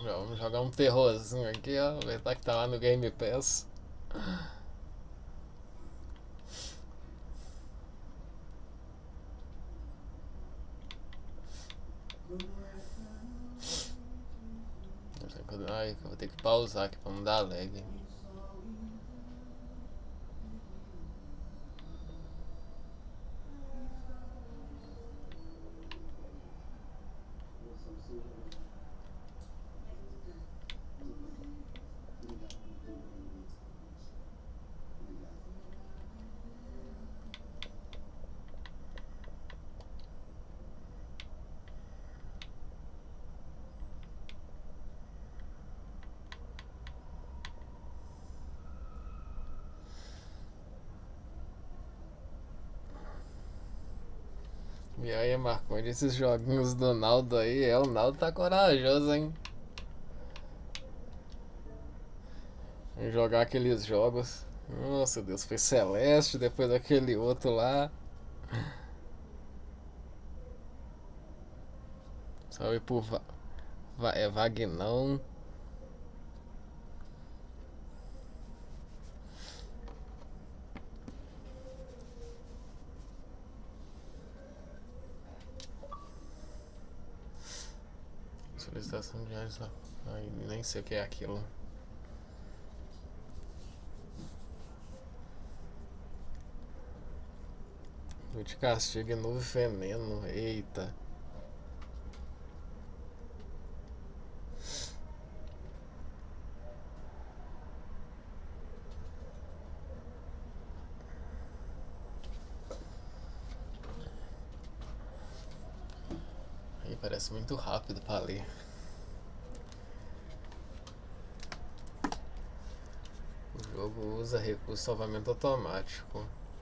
Vamos jogar um terrorzinho aqui, ó. Aproveitar que tá lá no Game Pass. Ai, eu vou ter que pausar aqui pra não dar lag. E aí, Marco, esses joguinhos do Naldo aí, o Naldo tá corajoso, hein? Em jogar aqueles jogos. Nossa Deus, foi Celeste, depois aquele outro lá. Salve por Vagnão. Solicitação de áreas. Ai, nem sei o que é aquilo. Noite de castigo e novo veneno. Eita. Aí parece muito rápido pra ler. O jogo usa recurso de salvamento automático.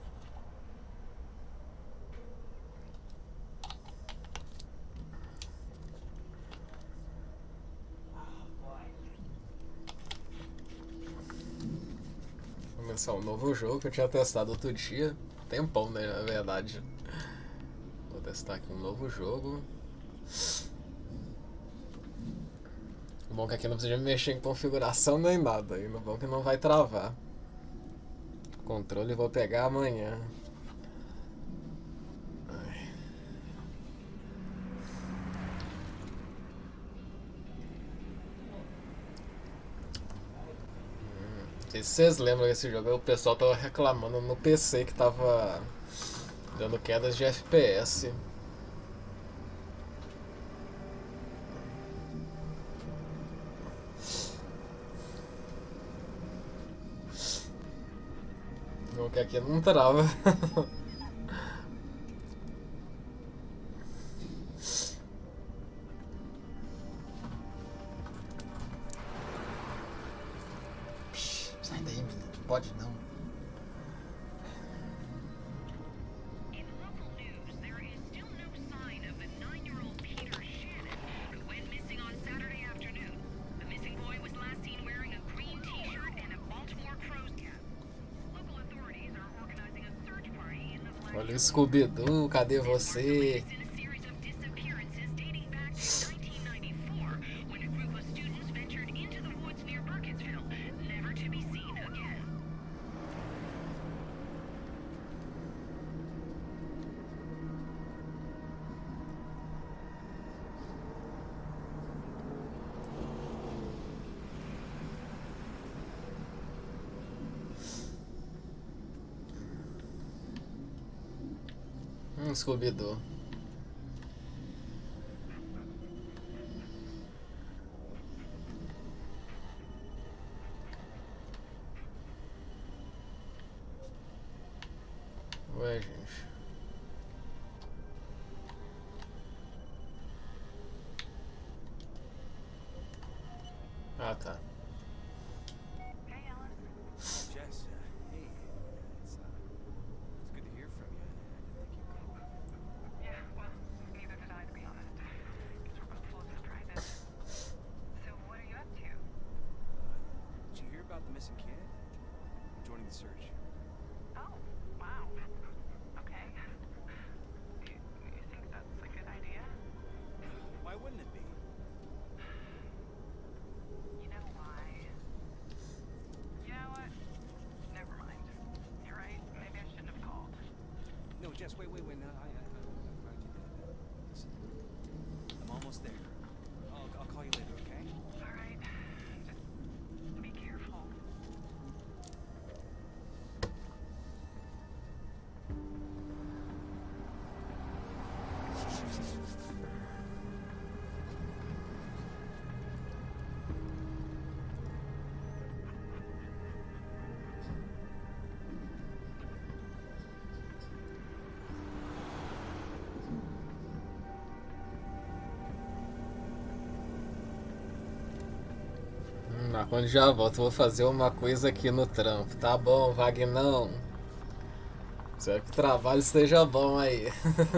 Vou começar um novo jogo que eu tinha testado outro dia. Tempão, né, na verdade. Vou testar aqui um novo jogo. O bom é que aqui não precisa mexer em configuração nem nada. E no bom é que não vai travar. O controle eu vou pegar amanhã. Ai. Não sei se vocês lembram desse jogo. O pessoal tava reclamando no PC que tava dando quedas de FPS. Não que aqui não trava. Sai daí, menino. Pode não. Olha o Scooby-Doo, cadê você? Scooby-Doo. Ué, gente. Ah, tá. Jess, hey, it's good to hear from you. I didn't think you'd call. Yeah, well, neither did I, to be honest. Guess we're both full of surprises. So, what are you up to? Did you hear about the missing kid? I'm joining the search. Oh, wow. Okay. You think that's a good idea? Why wouldn't it be? Jess, wait. No, I'm glad you did. Listen, I'm almost there. I'll call you later, okay? All right. Just be careful. Mas quando já volto, vou fazer uma coisa aqui no trampo. Tá bom, Vagnão? Espero que o trabalho esteja bom aí.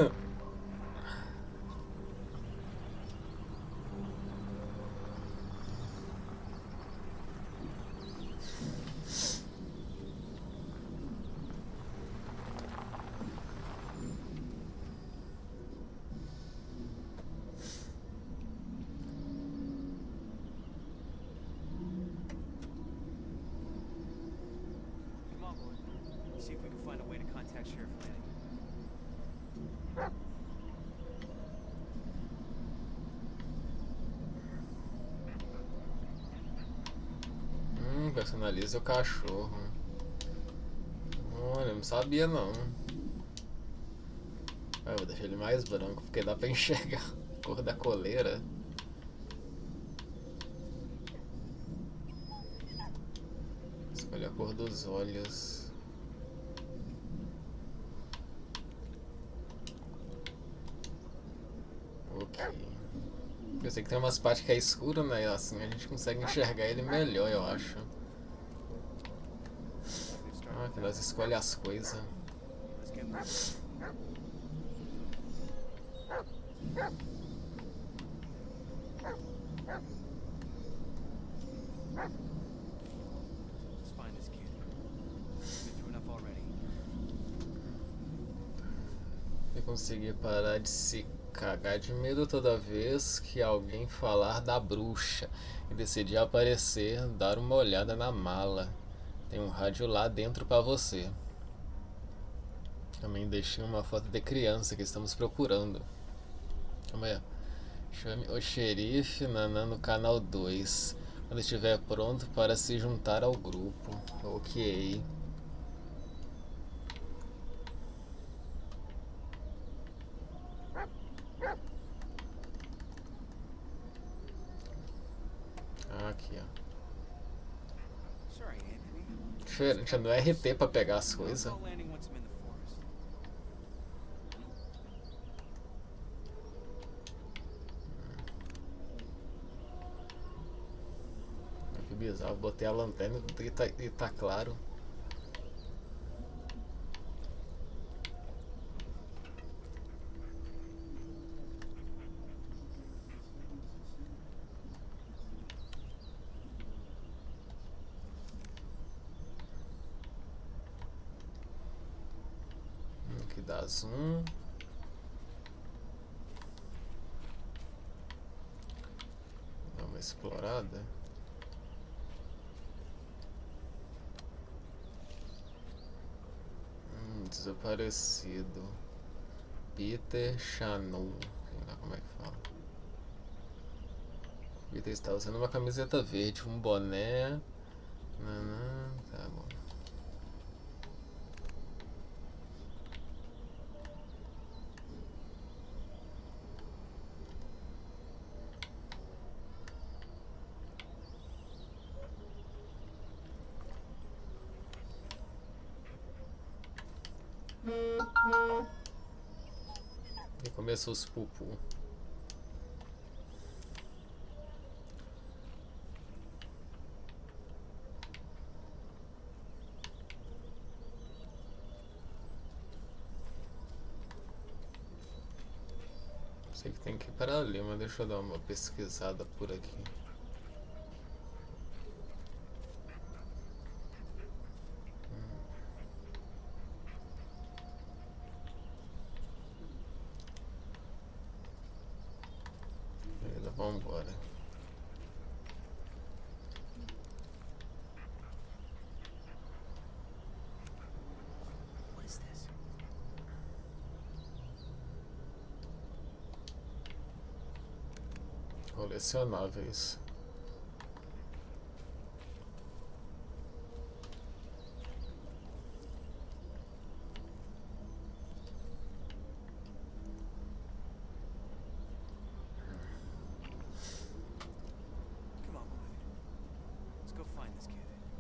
Come on, boy. See if we can find a way to contact Sheriff Lanning. Personalize o cachorro. Olha, eu não sabia não. Eu vou deixar ele mais branco, porque dá pra enxergar a cor da coleira. Escolha a cor dos olhos. Ok. Eu sei que tem umas partes que é escuro, né? Assim a gente consegue enxergar ele melhor, eu acho. Ah, que nós escolhe as coisas. Let's get moving. Let's find this kid. Been through enough already. E conseguir parar de se cagar de medo toda vez que alguém falar da bruxa e decidir aparecer, dar uma olhada na mala. Tem um rádio lá dentro pra você. Também deixei uma foto de criança que estamos procurando. Calma aí. Chame o xerife Nanã no canal 2 quando estiver pronto para se juntar ao grupo. Ok. Aqui, ó. Sorry, Anthony. Diferente, é no RT pra pegar as coisas. Call Lanning once I'm in the forest. Que bizarro, botei a lanterna e tá claro. Que dá zoom. Dá uma explorada. Desaparecido. Peter Chanou. Sei lá como é que fala. Peter está usando uma camiseta verde, um boné. Tá bom. E começou os pupu. Sei que tem que ir para ali, mas deixa eu dar uma pesquisada por aqui. Beleza, vambora. What is this? Colecionáveis. Come on, boy. Let's go find this kid.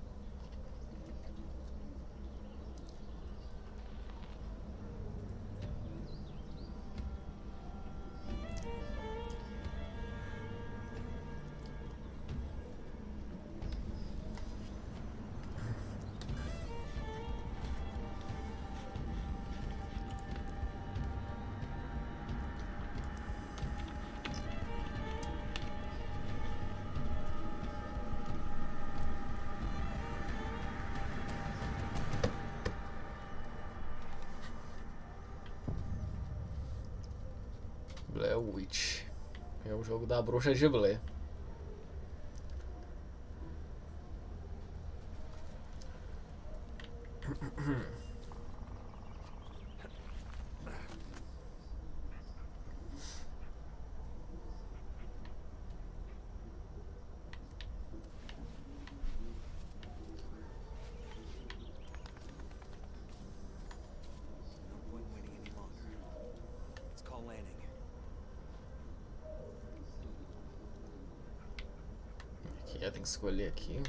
Blair Witch. É o jogo da bruxa de Blair. No point waiting any longer. Let's call landing. Aqui já tem que escolher aqui.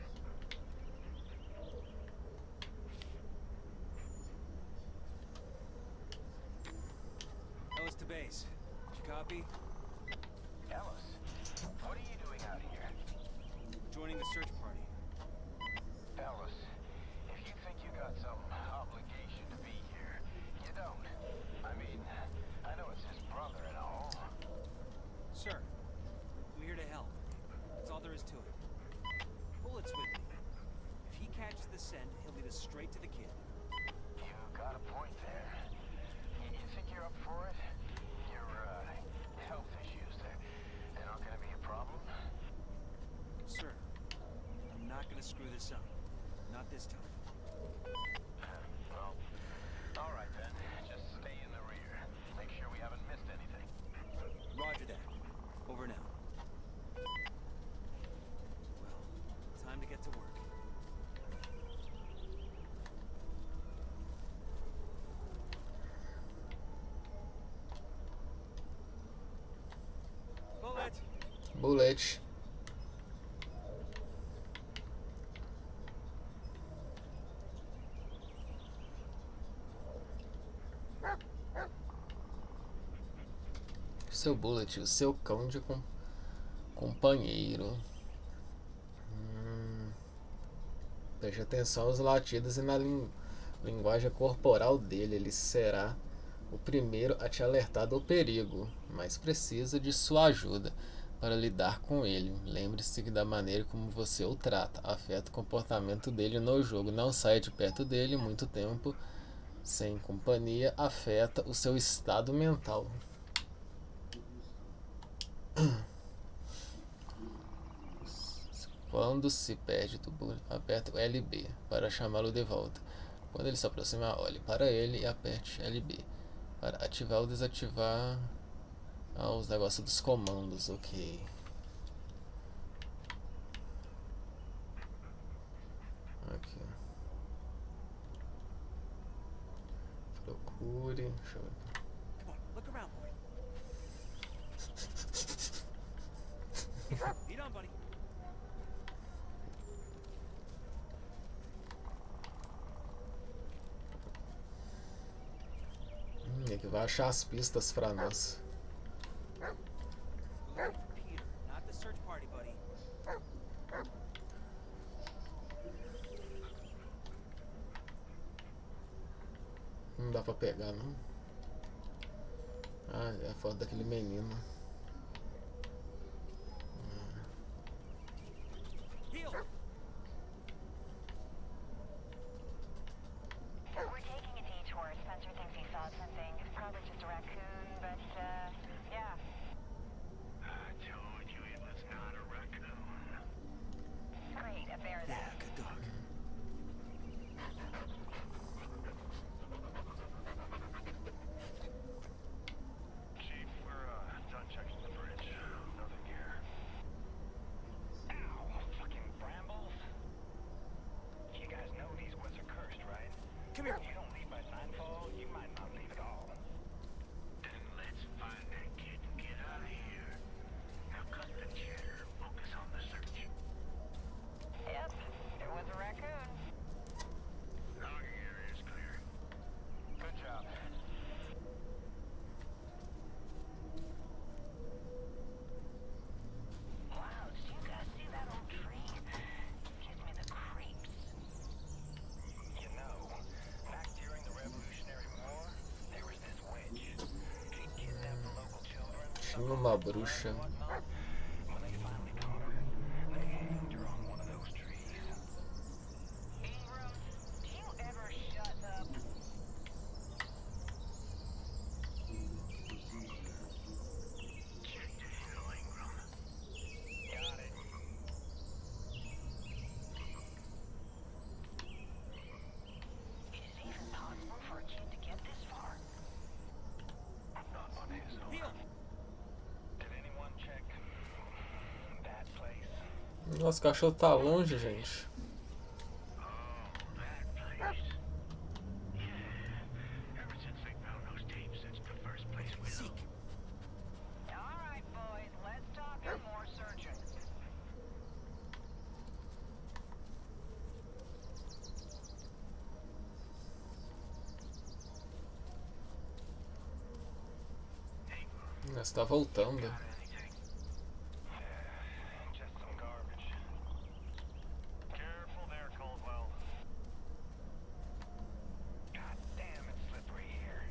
Ellis to base. Did you copy? Ellis, what are you doing out here? Joining the search party. Ellis, if you think you got some obligation to be here, you don't. I mean, I know it's his brother and all. Sir, I'm here to help. That's all there is to it. Bullet's with me. If he catches the scent, he'll lead us straight to the kid. You got a point there. You think you're up for it? Your, health issues, they're not gonna be a problem? Sir, I'm not gonna screw this up. Not this time. Well, all right then. Just stay in the rear. Make sure we haven't missed anything. Roger that. Over now. Well, time to get to work. Bullet! Bullet. Seu Bullet, o seu cão de companheiro. Preste atenção aos latidos e na linguagem corporal dele. Ele será o primeiro a te alertar do perigo, mas precisa de sua ajuda para lidar com ele. Lembre-se que da maneira como você o trata afeta o comportamento dele no jogo. Não saia de perto dele muito tempo sem companhia, afeta o seu estado mental. Quando se perde do Bullet, aperte o LB para chamá-lo de volta. Quando ele se aproximar, olhe para ele e aperte LB para ativar ou desativar os negócios dos comandos. Ok. Aqui. Procure. Deixa eu ver. Come on, look around, boy. Lead on, buddy. Ele que vai achar as pistas pra nós. Peter, not the search party, buddy. Não dá pra pegar, não. Ah, é a foto daquele menino. Heal! We're taking a detour. Spencer thinks he saw something. Probably just a raccoon, but, yeah. I told you it was not a raccoon. Great, a bear then. Yeah, good dog. Chief, we're done Uma bruxa. When they finally caught her, they moved her on one of those trees. Ingram, do you ever shut up? Check the hill, Ingram. Got it. Is it even possible for a kid to get this far? Not on his own. Heal! Did anyone check that place? Nossa, o cachorro tá longe, gente. Oh, that place. Yeah. Ever since they found those tapes, it's the first place we Seek! look. All right, boys, let's stop your more searching. Você tá voltando. Got anything? Just some garbage. Careful there, Caldwell. God damn, it's slippery here.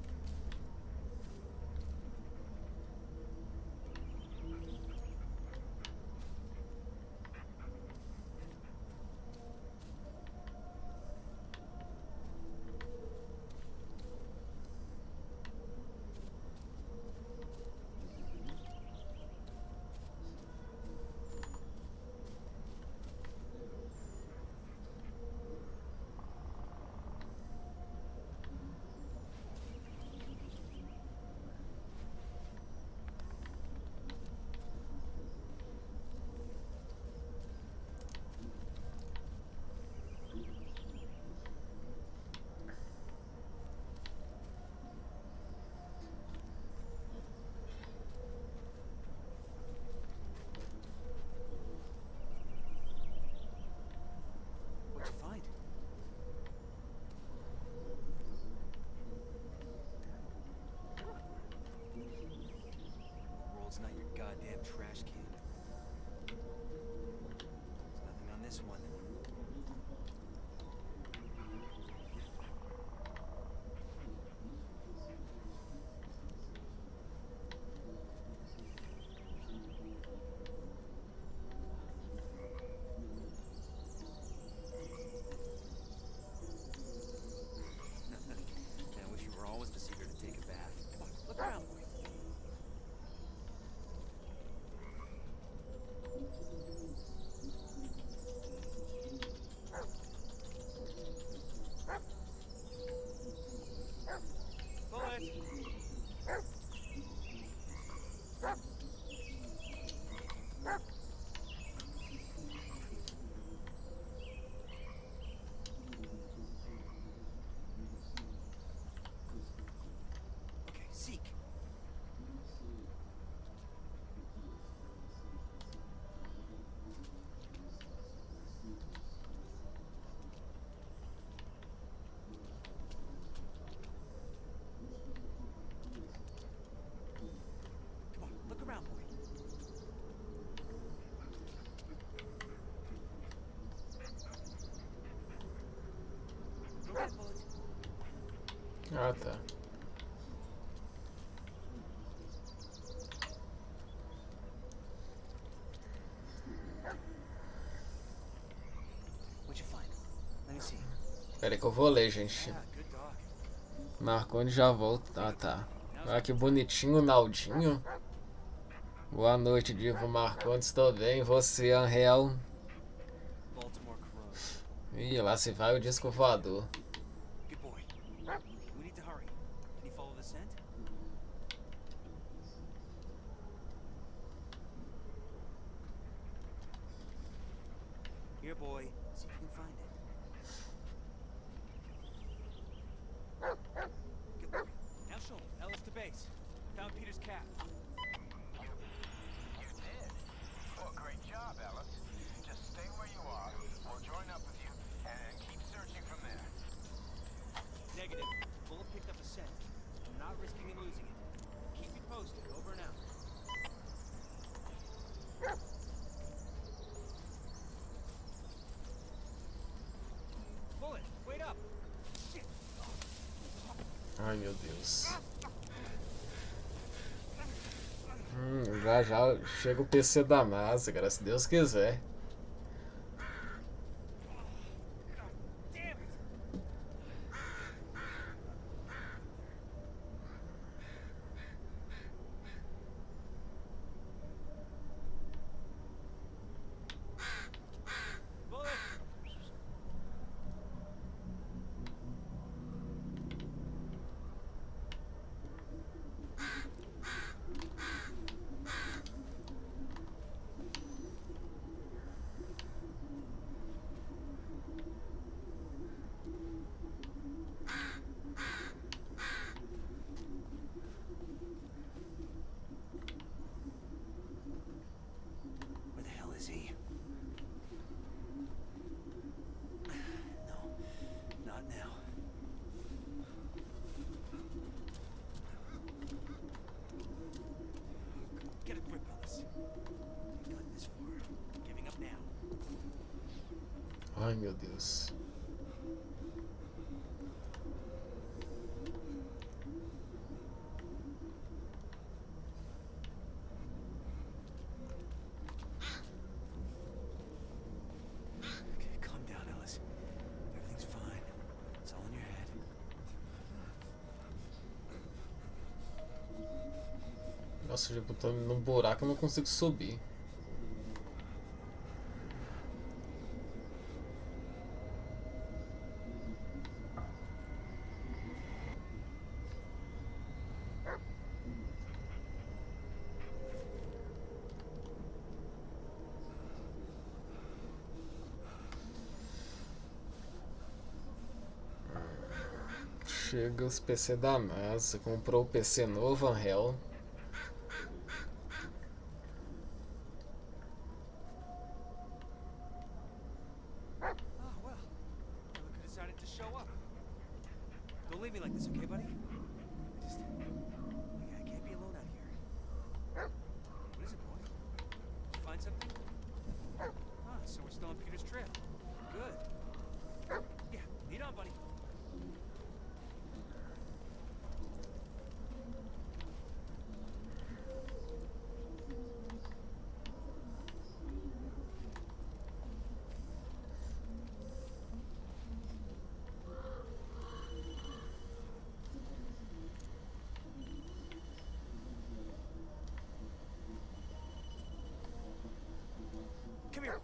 What'd you find? The world's not your goddamn trash can. There's nothing on this one. I wish you were always the secret to take a bath. Come on, look around, boy. Bullet! Okay, seek. Come on, look around, boy. Go get it, Bullet. Ah, tá. What'd you find? Let me see. Pera aí que eu vou ler, gente. Yeah, good dog. Marconi já volta. Ah, tá. Olha que bonitinho o Naldinho. Boa noite, Divo Marconi. Estou bem. Você, Angel? Baltimore corrodes. Ih, lá se vai o disco voador. Good boy. We need to hurry. Can you follow the scent? Here, boy. See if you can find it. Good boy. Now show me. Ellis to base. Found Peter's cap. You did? Well, great job, Ellis. Just stay where you are. We'll join up with you and keep searching from there. Negative. Bullet picked up a scent. I'm not risking him losing it. Keep me posted. Over and out. Bullet, wait up! Shit! Ai, meu Deus. Já já chega o PC da NASA, cara, se Deus quiser. God damn it! Bullet! Where the hell is he? No, not now. Get a grip on this. You've gotten this far. Giving up now. Ai, meu Deus. Okay, calm down, Ellis. Everything's fine. It's all in your head. Nossa, já botou num buraco, eu não consigo subir. Chega os PC da NASA, comprou o PC novo, Angel. Oh, well. Look who decided to show up. Don't leave me like this, okay, buddy? I can't be alone out here. What is it, boy? Did you find something? Ah, so we're still on Peter's trail. Good. Yeah, lead on, buddy. Come here.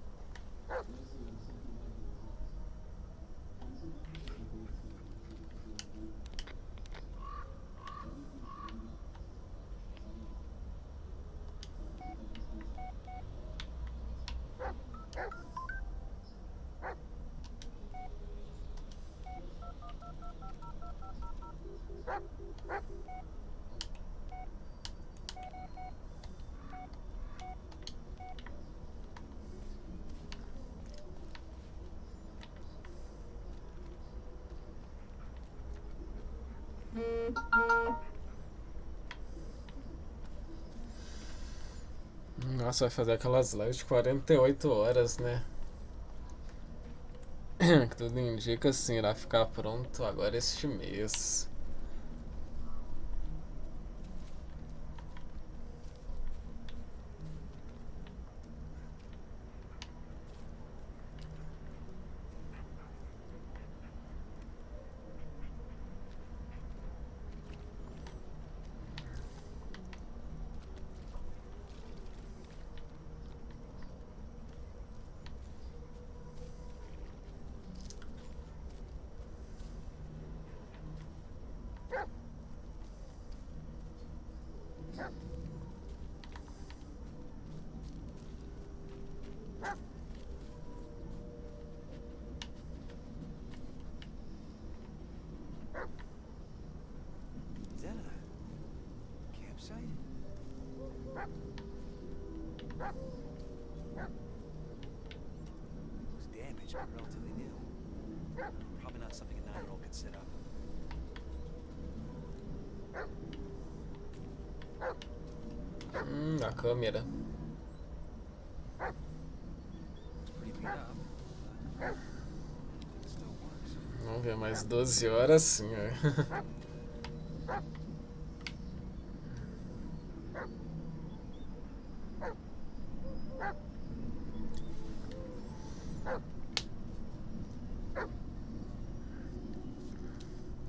Nossa, vai fazer aquelas lives de 48 horas, né? Que tudo indica assim, irá ficar pronto agora este mês. Is that a campsite? Looks damaged, but relatively new. Probably not something a 9-year-old could set up. A câmera. Looks pretty beat up, but it still works. Vamos ver mais 12 horas sim, ó.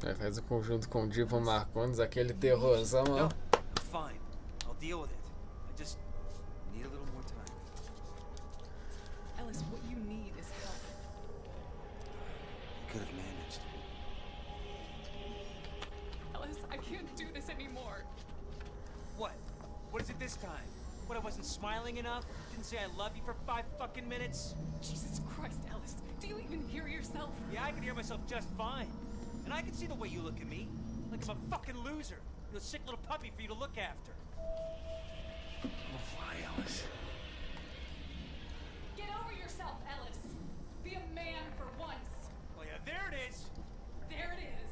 Aí faz o conjunto com o Divo Marcones, aquele terrorzão, No, ó. I'm fine. I'll deal with it. I just need a little more time. Ellis, what you need is help. You could have managed. Ellis, I can't do this anymore. What? What is it this time? What, I wasn't smiling enough? Didn't say I love you for 5 fucking minutes? Jesus Christ, Ellis. Do you even hear yourself? Yeah, I can hear myself just fine. And I can see the way you look at me. Like I'm a fucking loser. You're a sick little puppy for you to look after. Oh, why, Ellis? Get over yourself, Ellis. Be a man for once. Oh, yeah, there it is. There it is.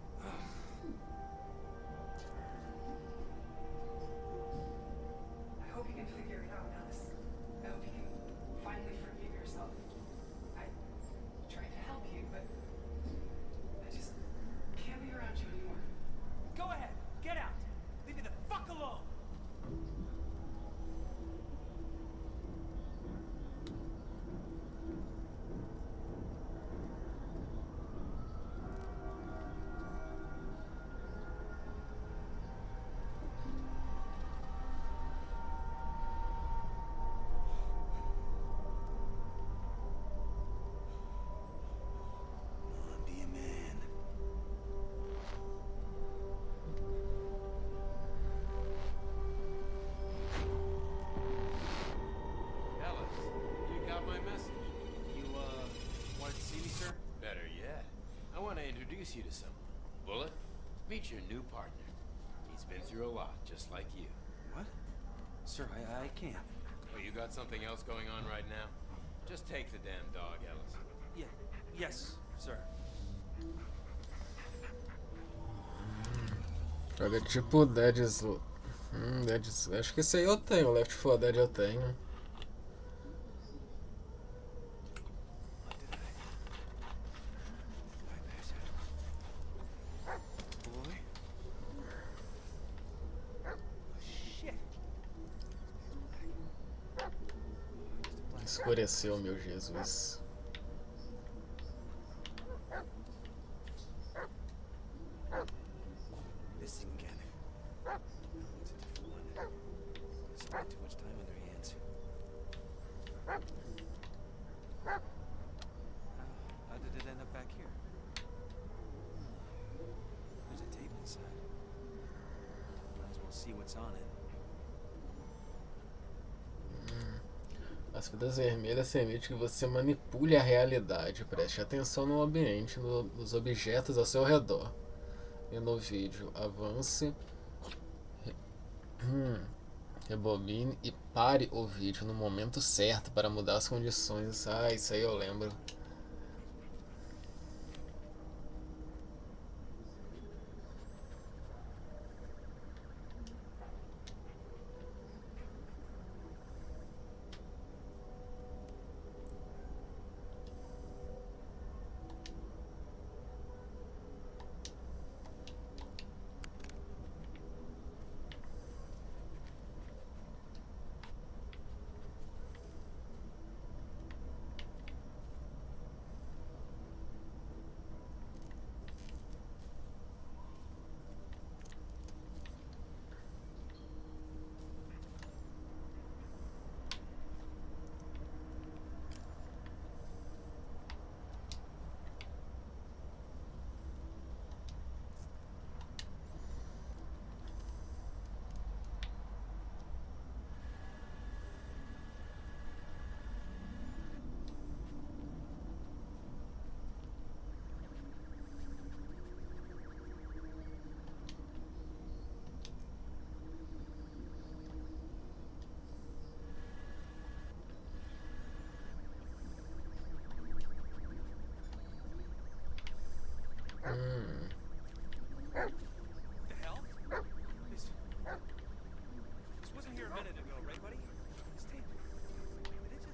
I hope you can figure it out, Ellis. I hope you can finally forgive yourself. I tried to help you, but I just can't be around you anymore. Go ahead. Get out. Leave me the fuck alone. Come on, be a man. Ellis, you got my message. You, wanted to see me, sir? Better yet, I want to introduce you to someone. Bullet, meet your new partner. He's been through a lot, just like you. What? Sir, I can't. Oh, you got something else going on right now? Just take the damn dog, Ellis. Yeah. Yes, sir. Joga tipo Dead Slow. Acho que esse aí eu tenho, Left 4 Dead eu tenho. What did I pass out? Boy? Oh, shit. Escureceu, meu Jesus. This thing again. It's a different one. Spent too much time on their hands. How did it end up back here? There's a tape inside. Might as well see what's on it. As fitas vermelhas permitem que você manipule a realidade. Preste atenção no ambiente, nos objetos ao seu redor. E no vídeo, avance, rebobine e pare o vídeo no momento certo para mudar as condições. Ah, isso aí eu lembro. The hell? This wasn't here a minute ago, right, buddy? This tape. Did it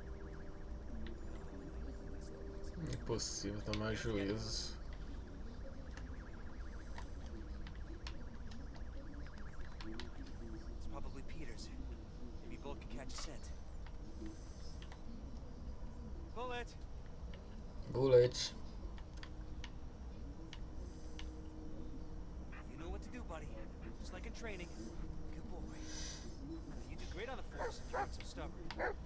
just... Impossível tomar juízos. It's probably Peters. Maybe Bullet could catch a scent. Bullet! Bullet. your training. Good boy. You do great on the force if you weren't so stubborn.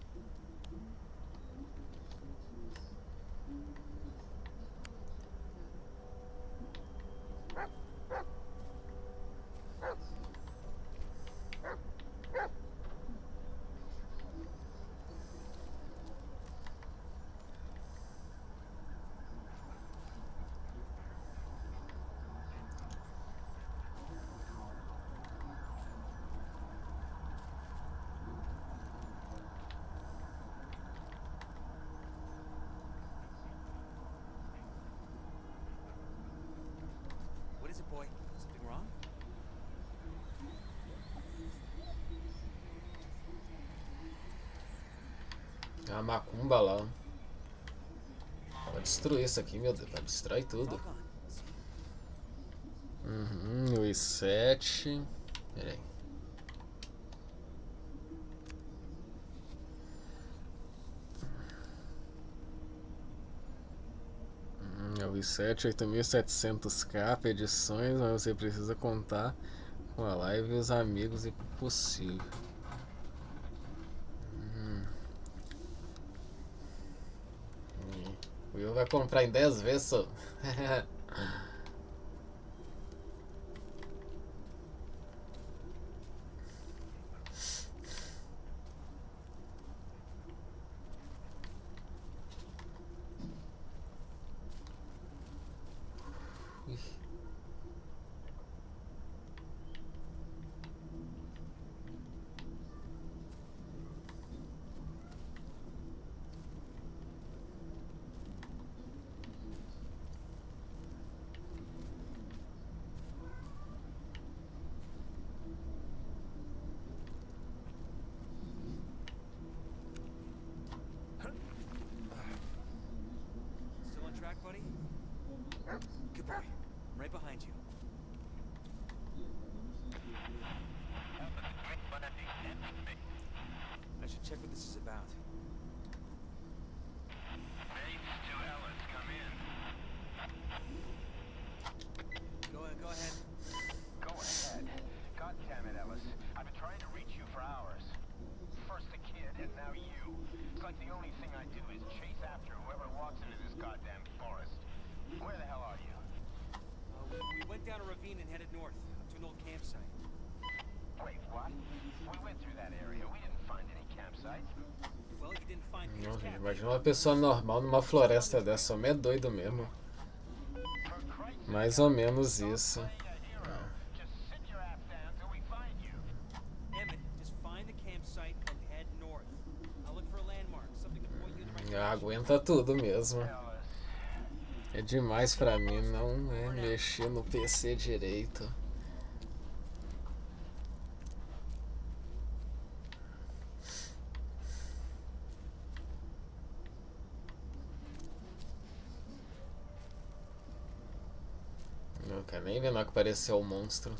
What is it, boy? Something wrong? É uma macumba lá. Vai destruir isso aqui, meu Deus. Vai destruir tudo. Talk on. O i7. Pera aí. É o i7 8700K, edições, mas você precisa contar com a live e os amigos e possível. O Will vai comprar em 10 vezes só. Still on track, buddy? Good boy. I'm right behind you. I should check what this is about. Base to Ellis, come in. Go ahead. Go ahead. God damn it, Ellis. I've been trying to reach you for hours. First the kid, and now you. It's like the only thing I do is chase after whoever walks into this goddamn forest. Where the hell are you? We went down a ravine and headed north to an old campsite. Wait, what? We went through that area. We didn't find any campsites. Well, you didn't find Peter's Não, gente, cabin. imagina uma pessoa normal numa floresta dessa. Homem é doido mesmo. For Christ's sake, Mais ou menos isso. play a hero. Just sit your ass down till we find you. Emmett, just find the campsite and head north. I'll look for a landmark, something to point you in the right direction. Aguenta tudo mesmo. Ellis. É demais pra mim não mexer no PC direito. Não quero nem ver na hora que apareceu o monstro.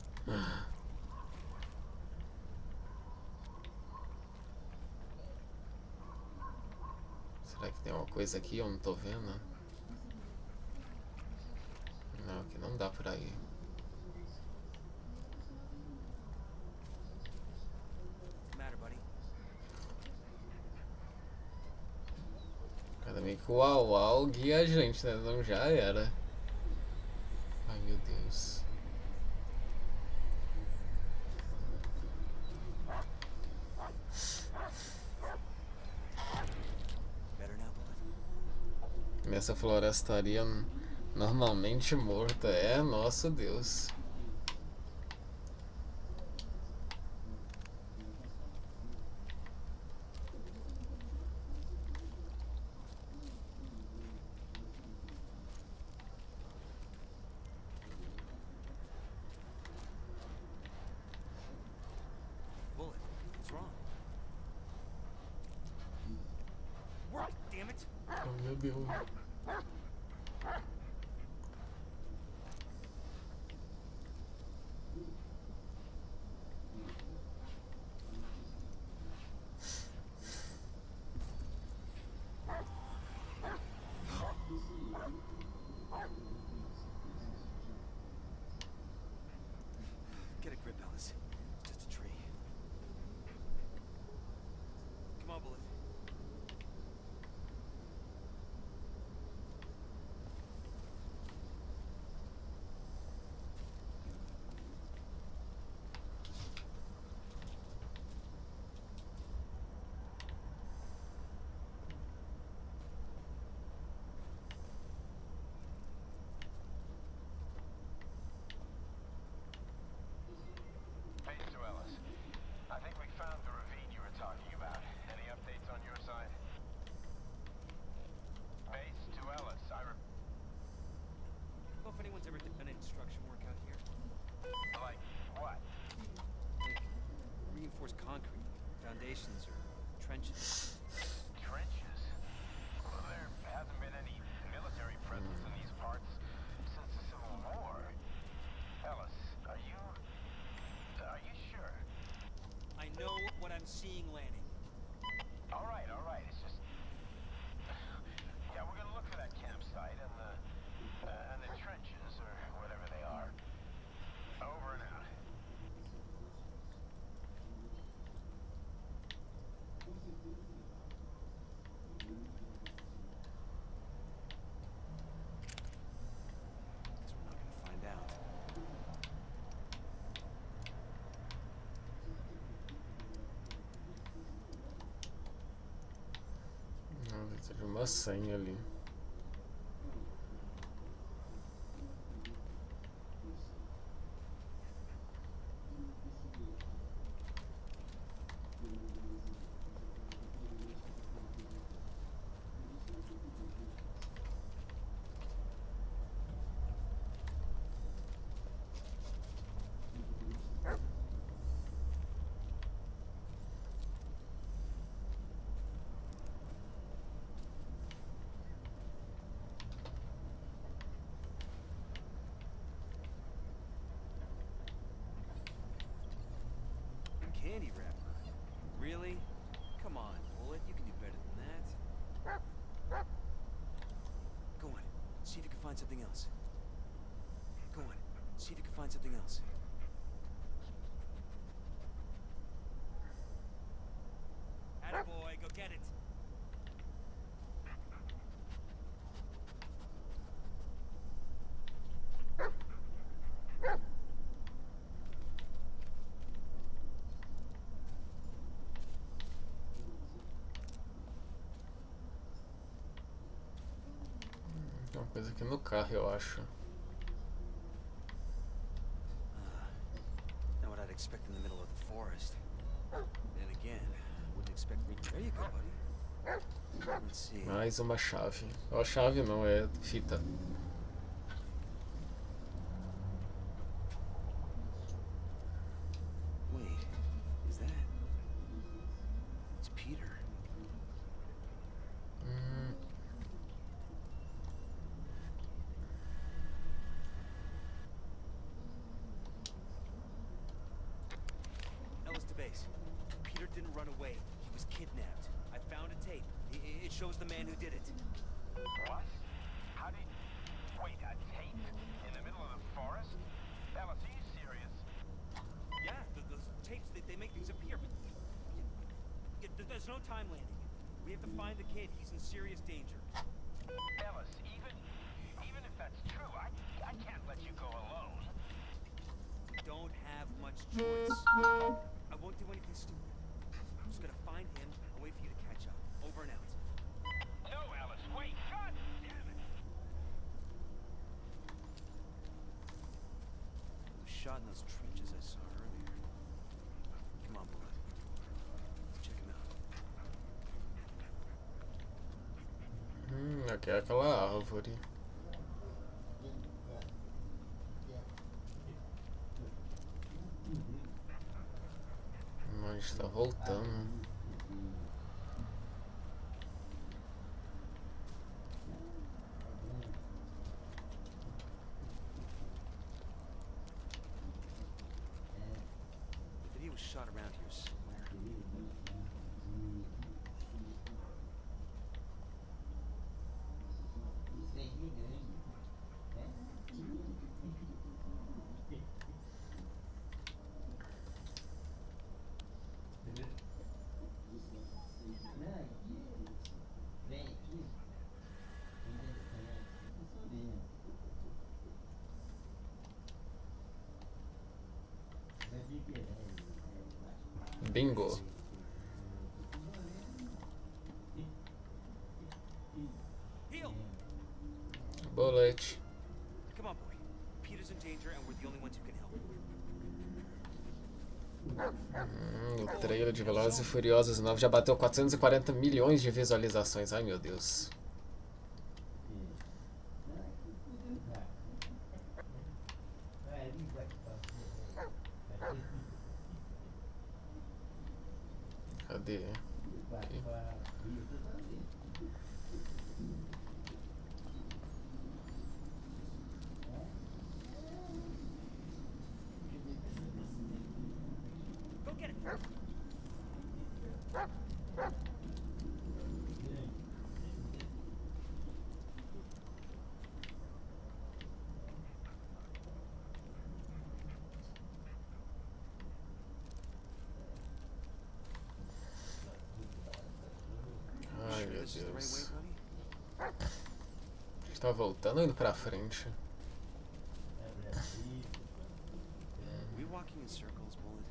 Será que tem uma coisa aqui eu não tô vendo? Não, aqui não dá pra ir. What's the matter, buddy? Cada meio que o Uau guia a gente, né? Não já era. Ai meu Deus. Better now, Bullet? Nessa florestaria normalmente morta. É, nosso Deus. Bullet, what's wrong? Work, damn it! Oh meu Deus. Get a grip, Ellis. Precisa de uma senha ali. Candy wrapper. Really? Come on, Bullet. You can do better than that. Go on. See if you can find something else. Go on. See if you can find something else. Attaboy, go get it. Tem uma coisa aqui no carro, eu acho. Not what I'd expect in the middle of the forest. Then again, wouldn't expect me. There you go, buddy. Let's see. Mais uma chave. Ó, chave não, é fita. Wait, is that? It's Peter. Ellis to base. Peter didn't run away. He was kidnapped. I found a tape. It shows the man who did it. What? How did... Wait, a tape? In the middle of the forest? Alice, are you serious? Yeah, those tapes, they make things appear, but there's no time landing. We have to find the kid. He's in serious danger. Alice, even if that's true, I can't let you go alone. Don't have much choice. I won't do anything stupid. I'm just gonna find him and wait for you to catch up. Over and out. No, Alice, wait! God damn it! He was shot in those trenches I saw earlier. Come on, Bullet. Let's check him out. Aqui é aquela árvore. A gente tá voltando. The video was shot around here somewhere. Bingo. Heal! Bullet. Come on, boy. Peter's in danger and we're the only ones who can help. O trailer de Velozes e Furiosos 9 já bateu 440 milhões de visualizações. Ai, meu Deus. Cadê? Aqui. Go get it! Ai, Sure meu this is the right way, Deus. buddy? A gente tá voltando ou indo pra frente? We walking in circles, Bullet.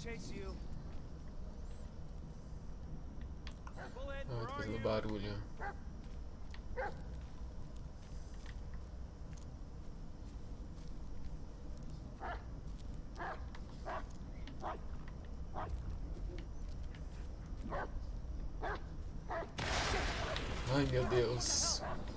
chase you. Bullet, Ah, where tá are fazendo you? barulho. Ai, meu Deus.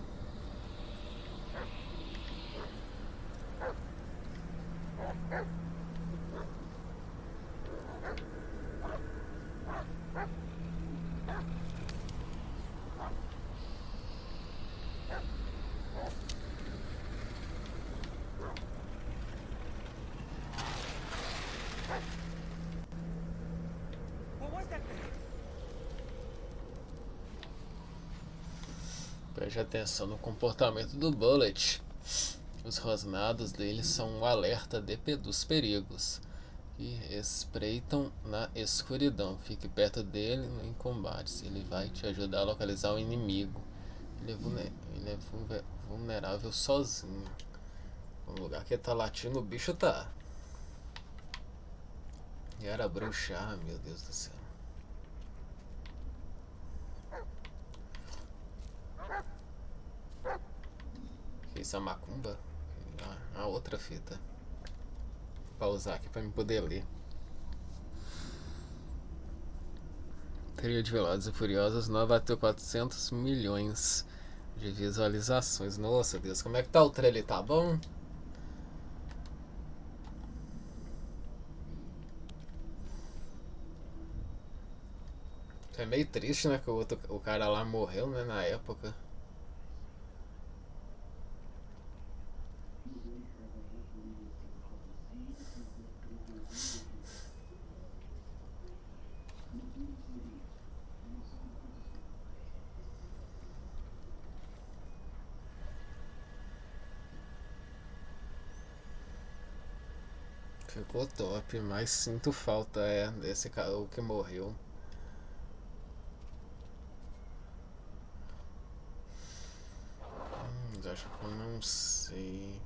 What was that thing? Preste atenção no comportamento do Bullet. Os rosnados dele são um alerta dos perigos que espreitam na escuridão. Fique perto dele em combates. Ele vai te ajudar a localizar o inimigo. Ele é vulnerável sozinho. No lugar que ele tá latindo, o bicho tá. E era bruxa, ah, meu Deus do céu. Que isso é macumba? Ah, a outra fita. Pra usar aqui pra me poder ler. Trilha de Velozes e Furiosos 9 bateu 400 milhões de visualizações. Nossa Deus, como é que tá o trailer? Tá bom? É meio triste, né? Que o cara lá morreu, né? Na época. Ficou top, mas sinto falta desse cara o que morreu. Acho que eu não sei.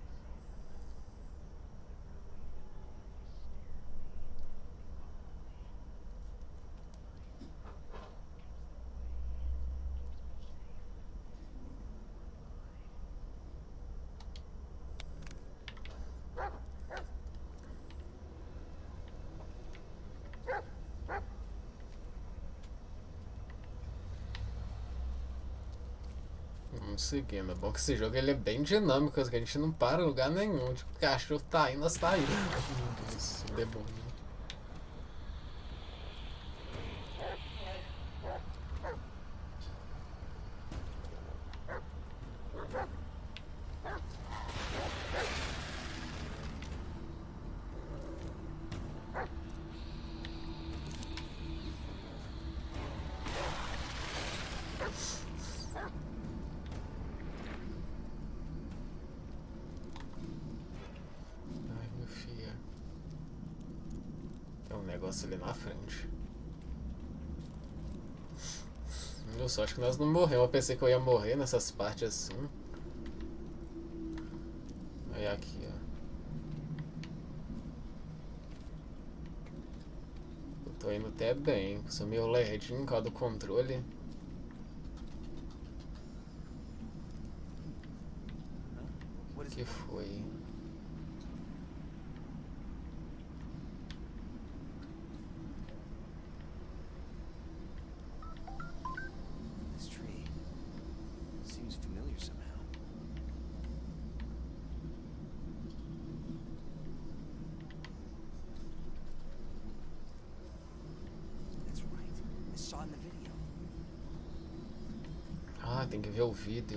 Vamos seguindo. É bom que esse jogo ele é bem dinâmico, que a gente não para em lugar nenhum. Tipo, o cachorro tá aí, nós tá aí. Meu Deus, demônio. Ai, meu filho. Tem um negócio ali na frente. Eu só acho que nós não morremos. Eu pensei que eu ia morrer nessas partes assim. Aí aqui, ó. Eu tô indo até bem. Sou meio lerdinho por causa do controle. What is Que it? foi? This tree seems familiar somehow. That's right. I saw it in the video. Ah, tem que ver o vídeo.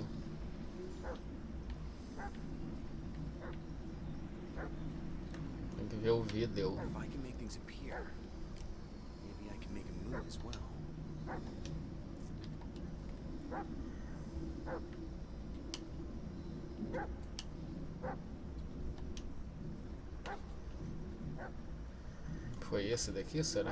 Tem que ver o vídeo. If I can make things appear, maybe I can make them move as well. Foi esse daqui, será?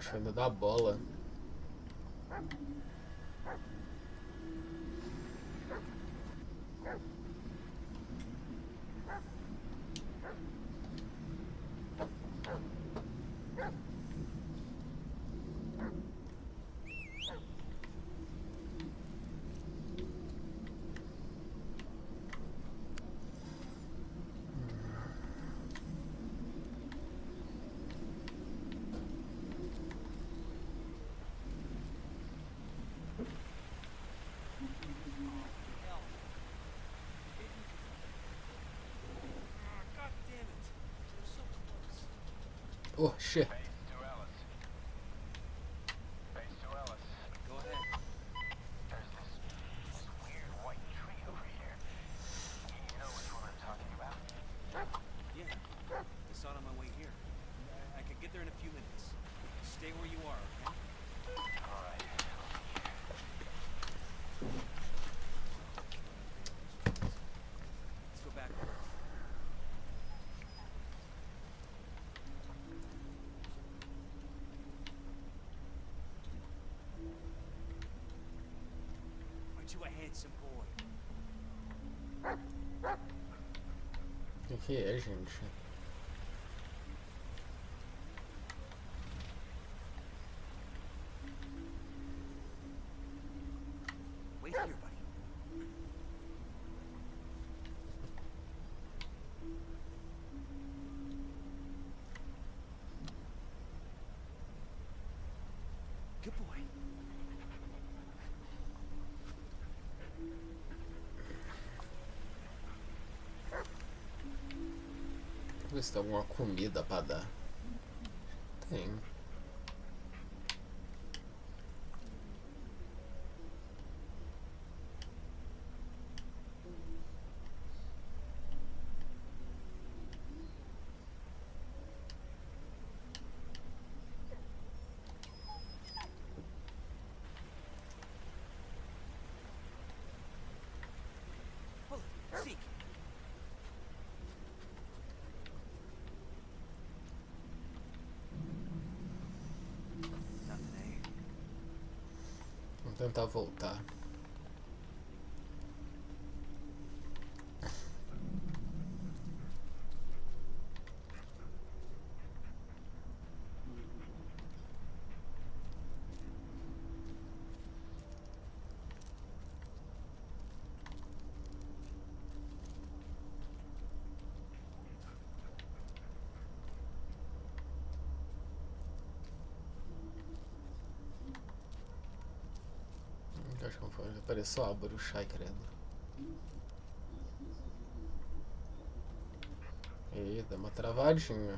acho que ainda dá bola. God damn it. We're so close. Oh, shit. Base to Ellis. Base to Ellis. Go ahead. There's this weird white tree over here. You know which one I'm talking about? Yeah. I saw it on my way here. I could get there in a few minutes. Stay where you are, okay? All right. Let's go back. Aren't you a handsome boy? O que é, gente? Wait here, buddy. Good boy. Vou ver se tem alguma comida pra dar. Tem. Bullet, seek. Nothing, eh? Vamos tentar voltar. Acho que foi. Apareceu a bruxa, ai credo. Eita, deu uma travadinha.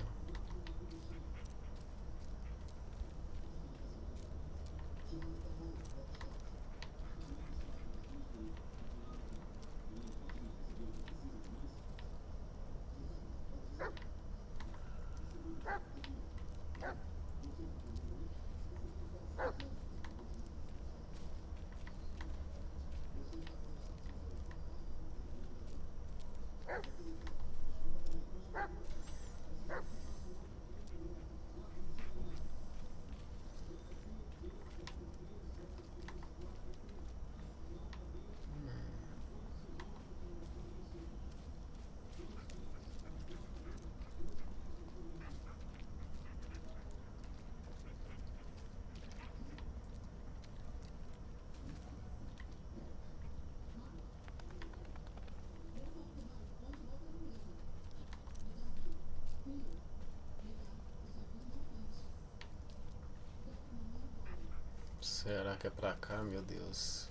Será que é pra cá, meu Deus?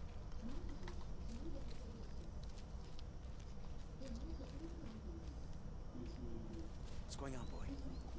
What's going on, boy?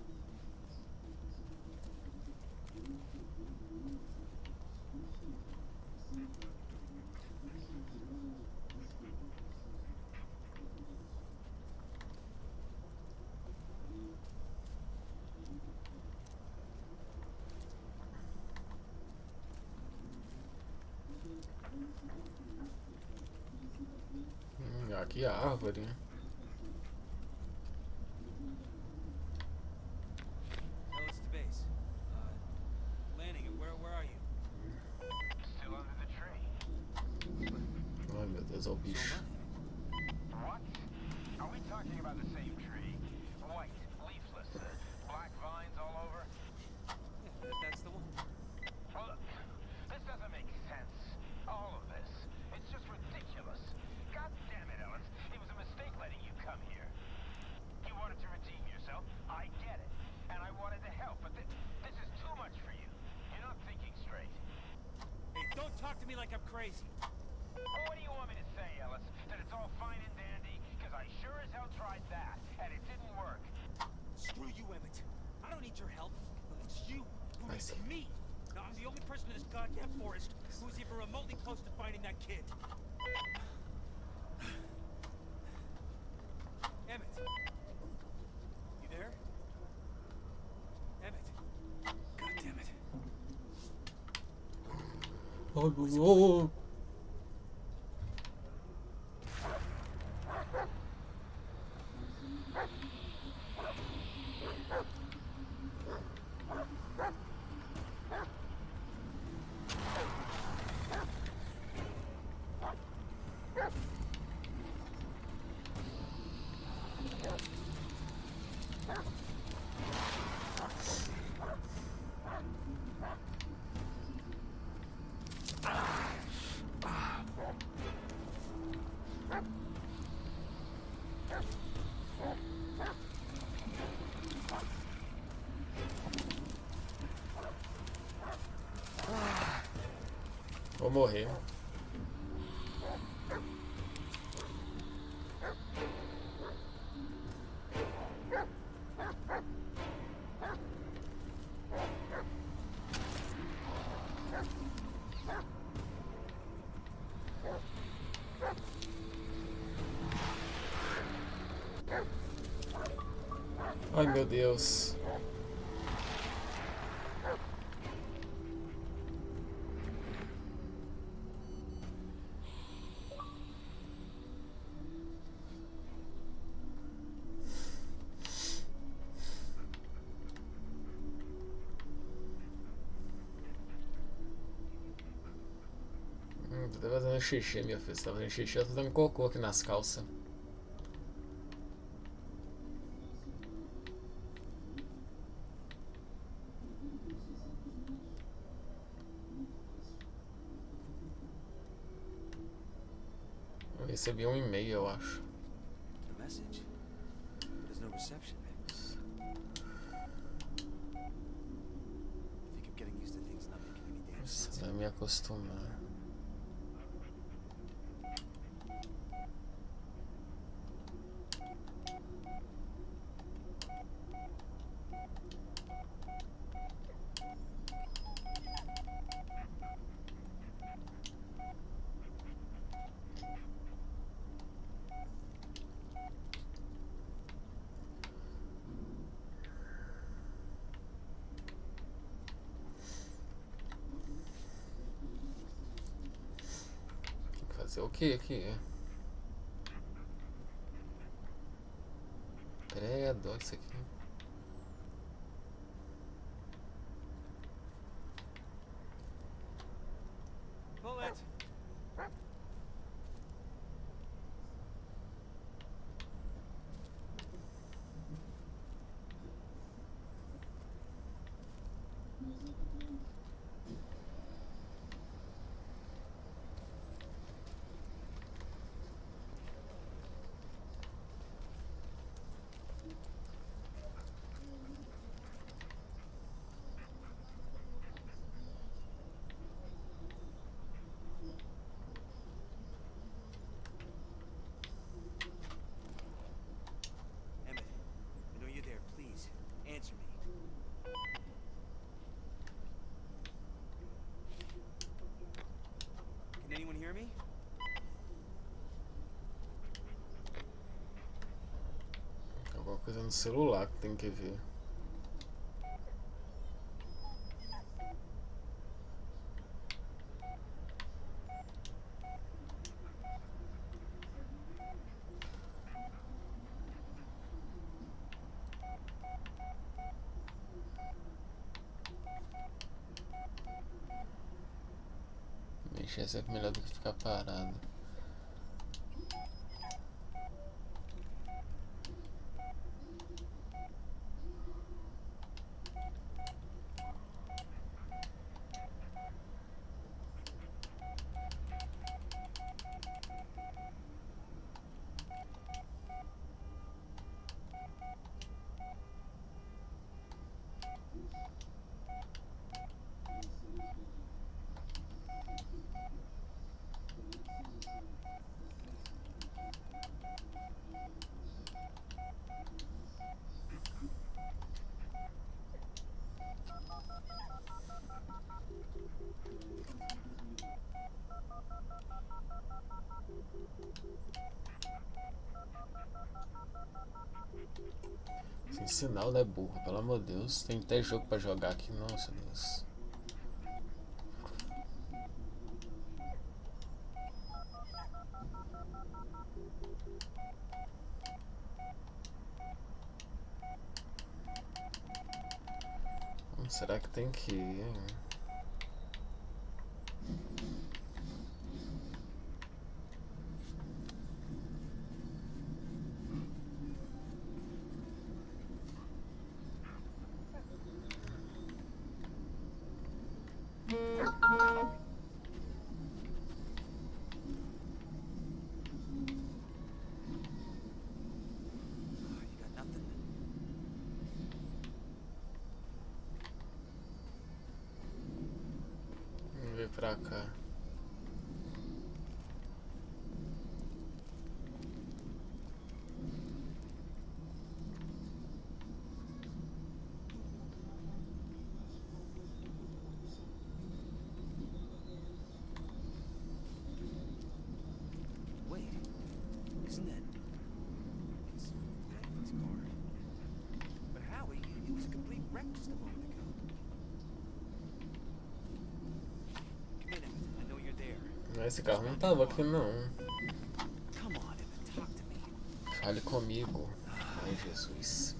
Aqui é a árvore, né? Ellis to base. Deus ao So bicho. am What? Are we talking about the same tree? White, leafless, black vines all over? I. Yeah, that's the one. Well, look, this doesn't make sense. All of this. It's just ridiculous. God damn it, Ellis. It was a mistake letting you come here. You wanted to redeem yourself. I get it. And I wanted to help, but this is too much for you. You're not thinking straight. Hey, don't talk to me like I'm crazy. Well, what do you want me to say, Ellis? That it's all fine and dandy? Because I sure as hell tried that, and it didn't work. Screw you, Emmett. I don't need your help. It's you who I needs see. me. Now, I'm the only person in this goddamn forest who's even remotely close to finding that kid. Emmett. You there? Emmett. God damn it. Oh. Vou morrer. Ai, meu Deus. Tô fazendo xixi, minha filha. Você tá fazendo xixi, eu tô dando cocô aqui nas calças. Eu recebi um e-mail, eu acho. A message? There's no reception. I think I'm getting used to things not making any damn Nossa, sense. vai me acostumar. Fazer o que aqui? Credo, olha isso aqui. Bullet! Emmett, I know you're there. Please, answer me. Can anyone hear me? Alguma coisa no celular que tem que ver. Mexer é sempre melhor do que ficar parado. Sem sinal, né, burro? Pelo amor de Deus. Tem até jogo pra jogar aqui. Nossa, Deus. Será que tem que ir, hein? You got nothing? Vamos ver pra cá. Wait, isn't that... It's David's card. But Howie, it was a complete wreck just a moment ago. Come in, Emmett. I know you're there. Mas esse carro não tava aqui, não. Come on, Emmett, talk to me. Fale comigo. Ai, Jesus.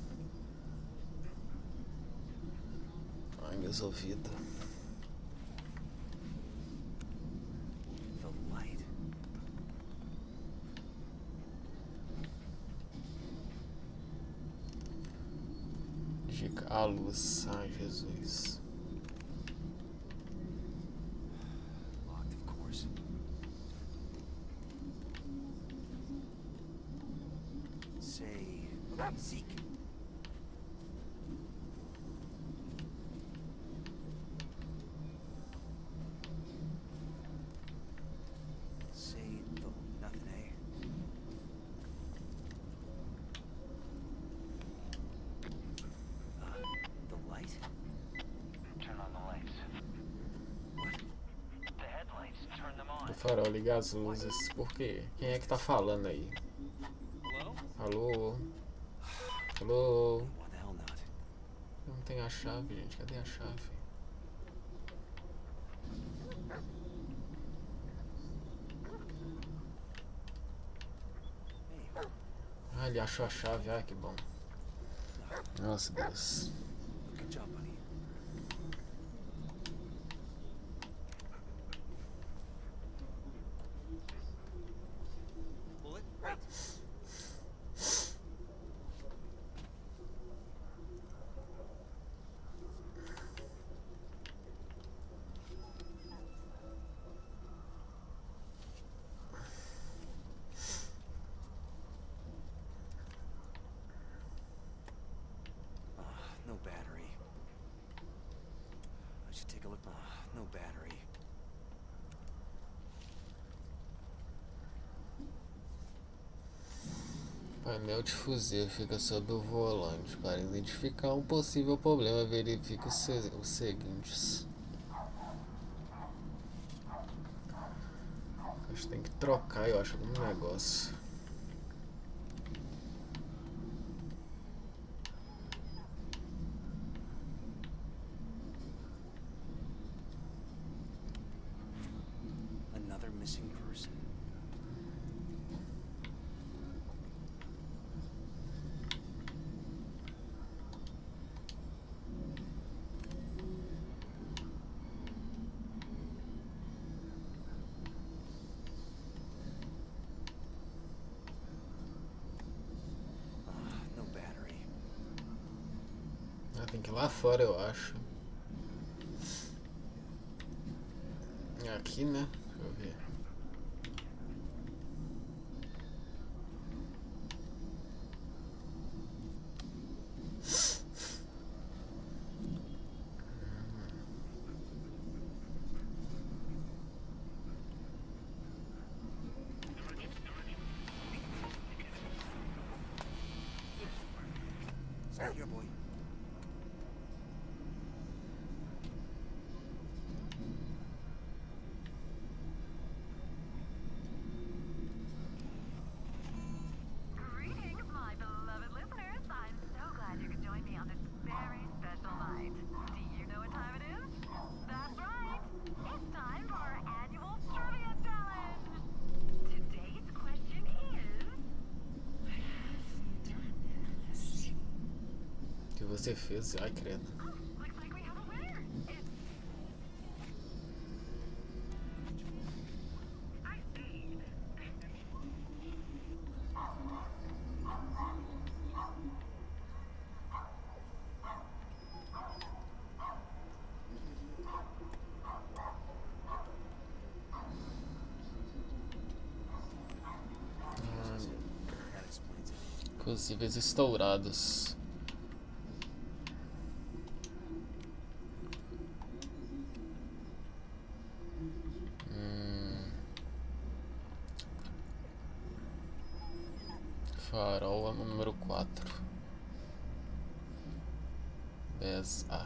Ai, meus ouvidos. The light. Dica, a luz. Ai, Jesus. Locked, of course. Say, Zeke. Say nothing, eh? The light? Turn on the lights. What? The headlights, turn them on. Do farol, liga as luzes. Por quê? Quem é que tá falando aí? Hello? Alô? Alô? Why the hell not? Não tem a chave, gente. Cadê a chave? Hey, Ah, ele achou a chave. Ai, que bom. Nossa, Deus. good job, buddy. Bullet, wait. No battery. I should take a look. No battery. Painel de fuzil fica sob o volante. Para identificar um possível problema, verifique os seguintes. Acho que tem que trocar, eu acho, algum negócio. Another missing person. que ir lá fora, eu acho. Aqui, né? Deixa eu ver. Start here, boy. Greetings, my beloved listeners. I'm so glad you could join me on this very special night. Do you know what time it is? That's right. It's time for our annual trivia challenge. Today's question is... O que você fez? Ai, credo. Oh, looks like we have a winner. It's... I see. That explains it. Possíveis estourados. Farol é o número 4. 10A.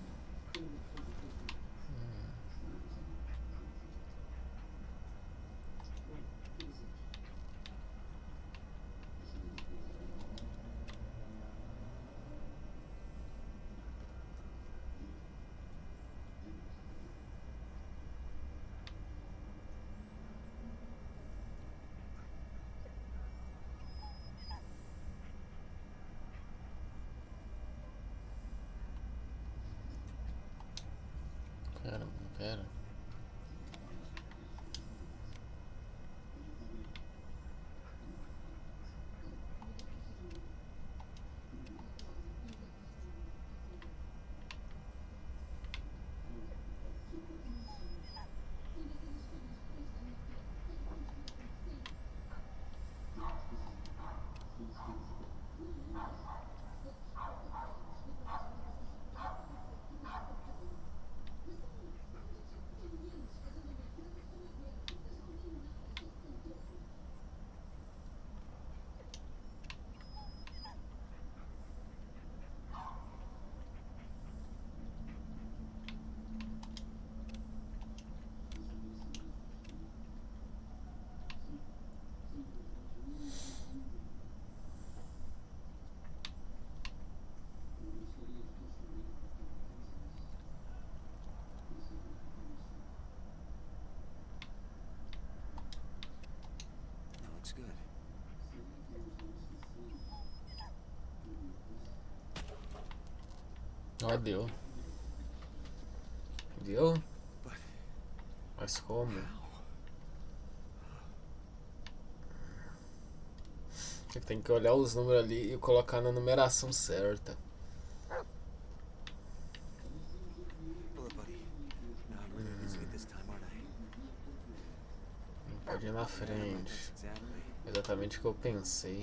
Pera. That looks good. Ó, deu. Deu? But Mas como? Tem que olhar os números ali e colocar na numeração certa. look, buddy. Now I'm really losing it this time, aren't I? Pode ir na That's frente. exactly. Exatamente o que eu pensei.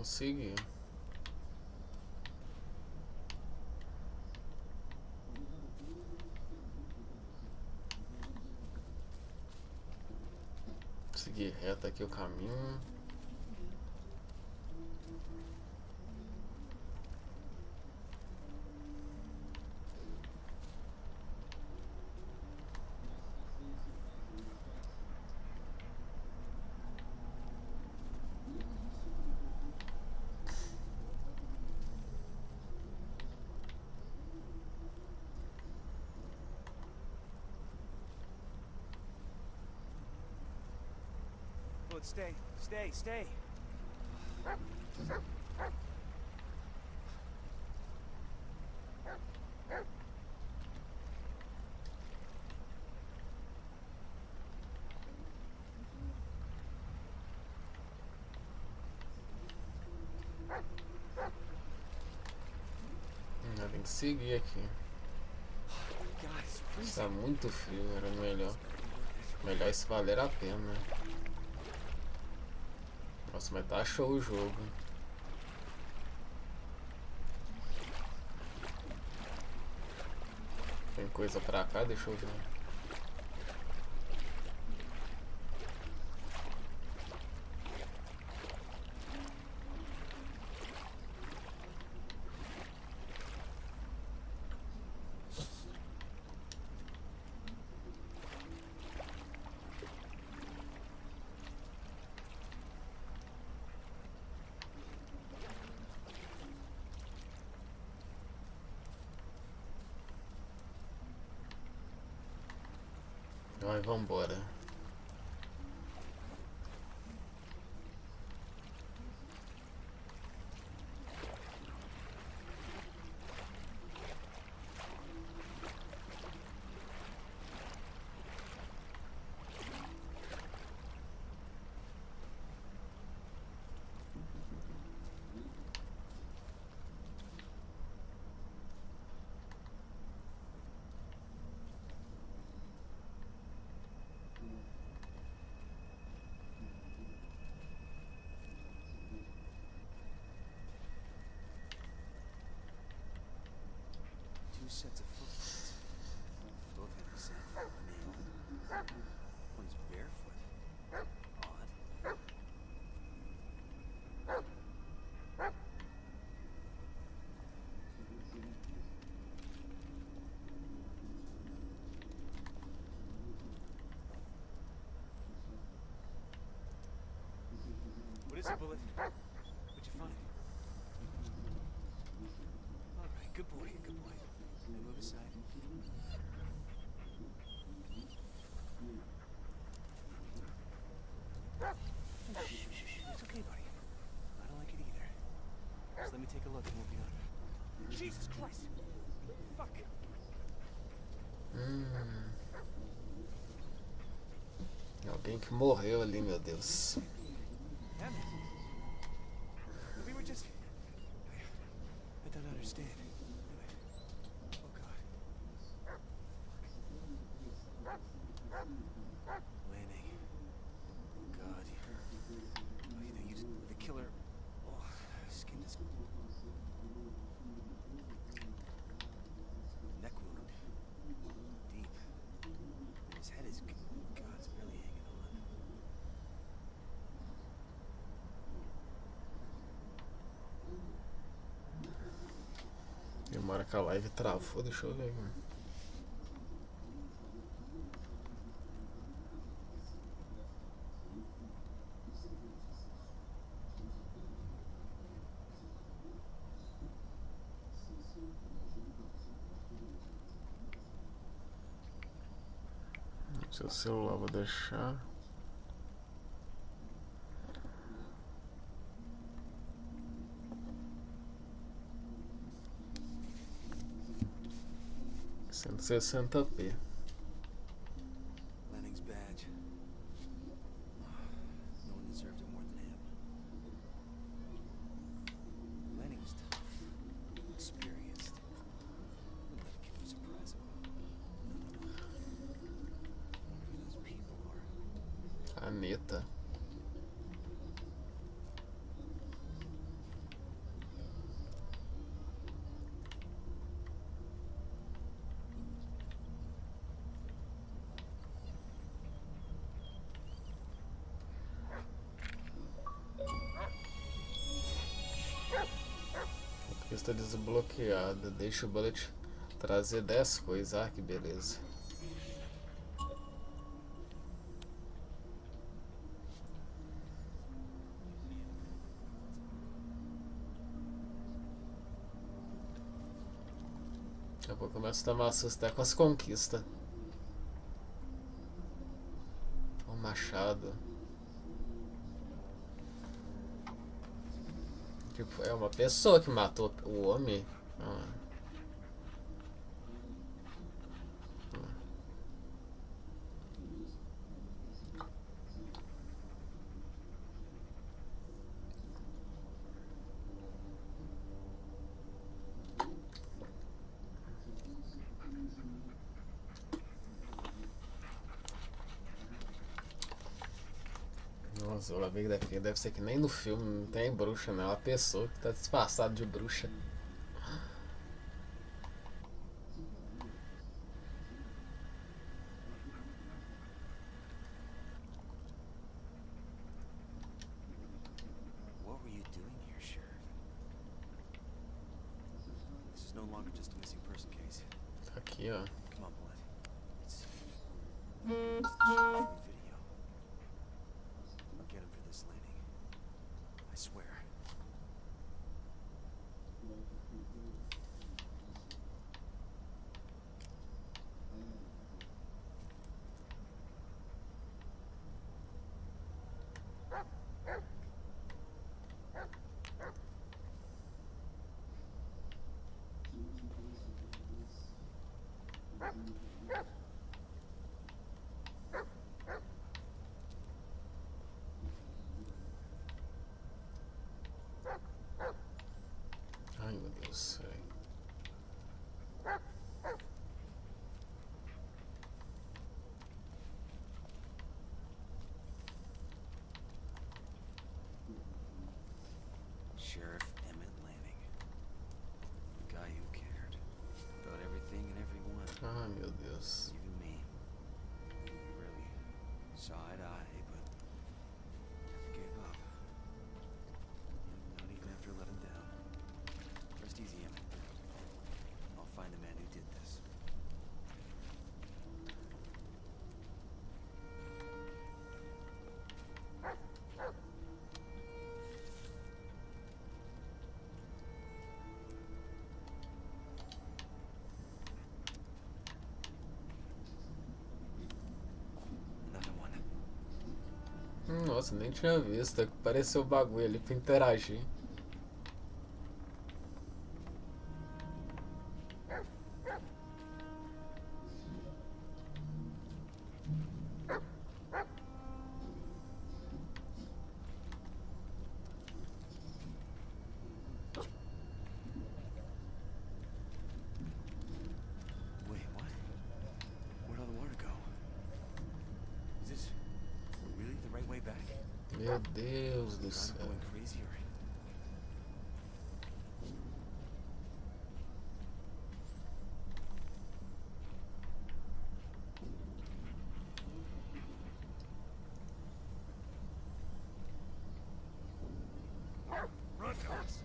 Consegui. Seguir reto aqui o caminho. Bullet, stay, stay, stay. Tem que seguir aqui. God, it's Está freezing. muito frio, era melhor. Melhor isso valer a pena. Nossa, mas tá show o jogo. Tem coisa pra cá, deixa eu ver. Vai, vambora. Two sets of footprints. Both have the same nail. One's barefoot. Odd. What is it, Bullet? What'd you find? All right, good boy, good boy. Now move aside. Shh, shh, shh. It's okay, buddy. I don't like it either. Just let me take a look and we'll be on. Jesus Christ! Fuck! Alguém que morreu ali, meu Deus. Damn it! We were just... I don't understand. Oh God. Lanning. Oh God. Oh, they used the killer. Oh, skin is... Neck wound. Deep. And his head is... God, it's barely hanging on. Tem uma hora que a live travou, deixa eu ver. Seu celular vou deixar. Cento e 160p. Lanning's badge. No one deserved it more than him. Lanning was tough, experienced. Wouldn't let a killer surprise him. No. I wonder who those people are. Aneta. Conquista desbloqueada. Deixa o bullet trazer 10 coisas. Ah, que beleza. Daqui a pouco eu começo a tomar susto até com as conquistas. O machado. Tipo, é uma pessoa que matou o homem. Ah. Nossa, ela veio daqui. Deve ser que nem no filme não tem bruxa, não. É uma pessoa que tá disfarçada de bruxa. What were you doing here, Sheriff? This is no longer just a missing person case. Tá aqui, ó. Come on, Blood. It's the sheriff from the video. I'll get him for this landing. I swear. Ai, meu Deus do céu. Sheriff Emmett Lanning. The guy who cared about everything and everyone, Ai, meu Deus. even me. Really saw eye to eye, but never gave up. Not even after let him down. Rest easy, Emmett. I'll find the man who did this. Another one. Nossa, nem tinha visto. Apareceu o bagulho ali pra interagir. Wait, what? Where'd all the water go? Is this really the right way back? Meu Deus do I'm céu. going crazy or... Run, Thomas!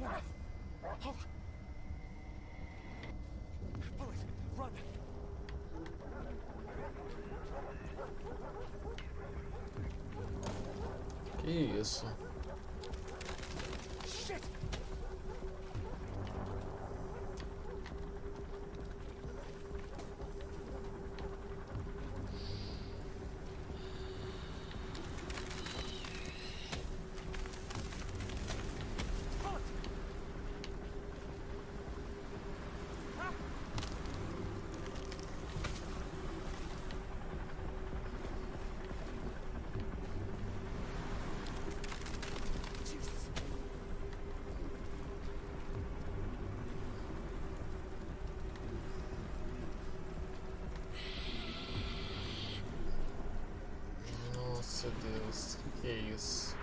Bullet, run! Que isso? Shit! Jesus! Nossa Deus, que isso?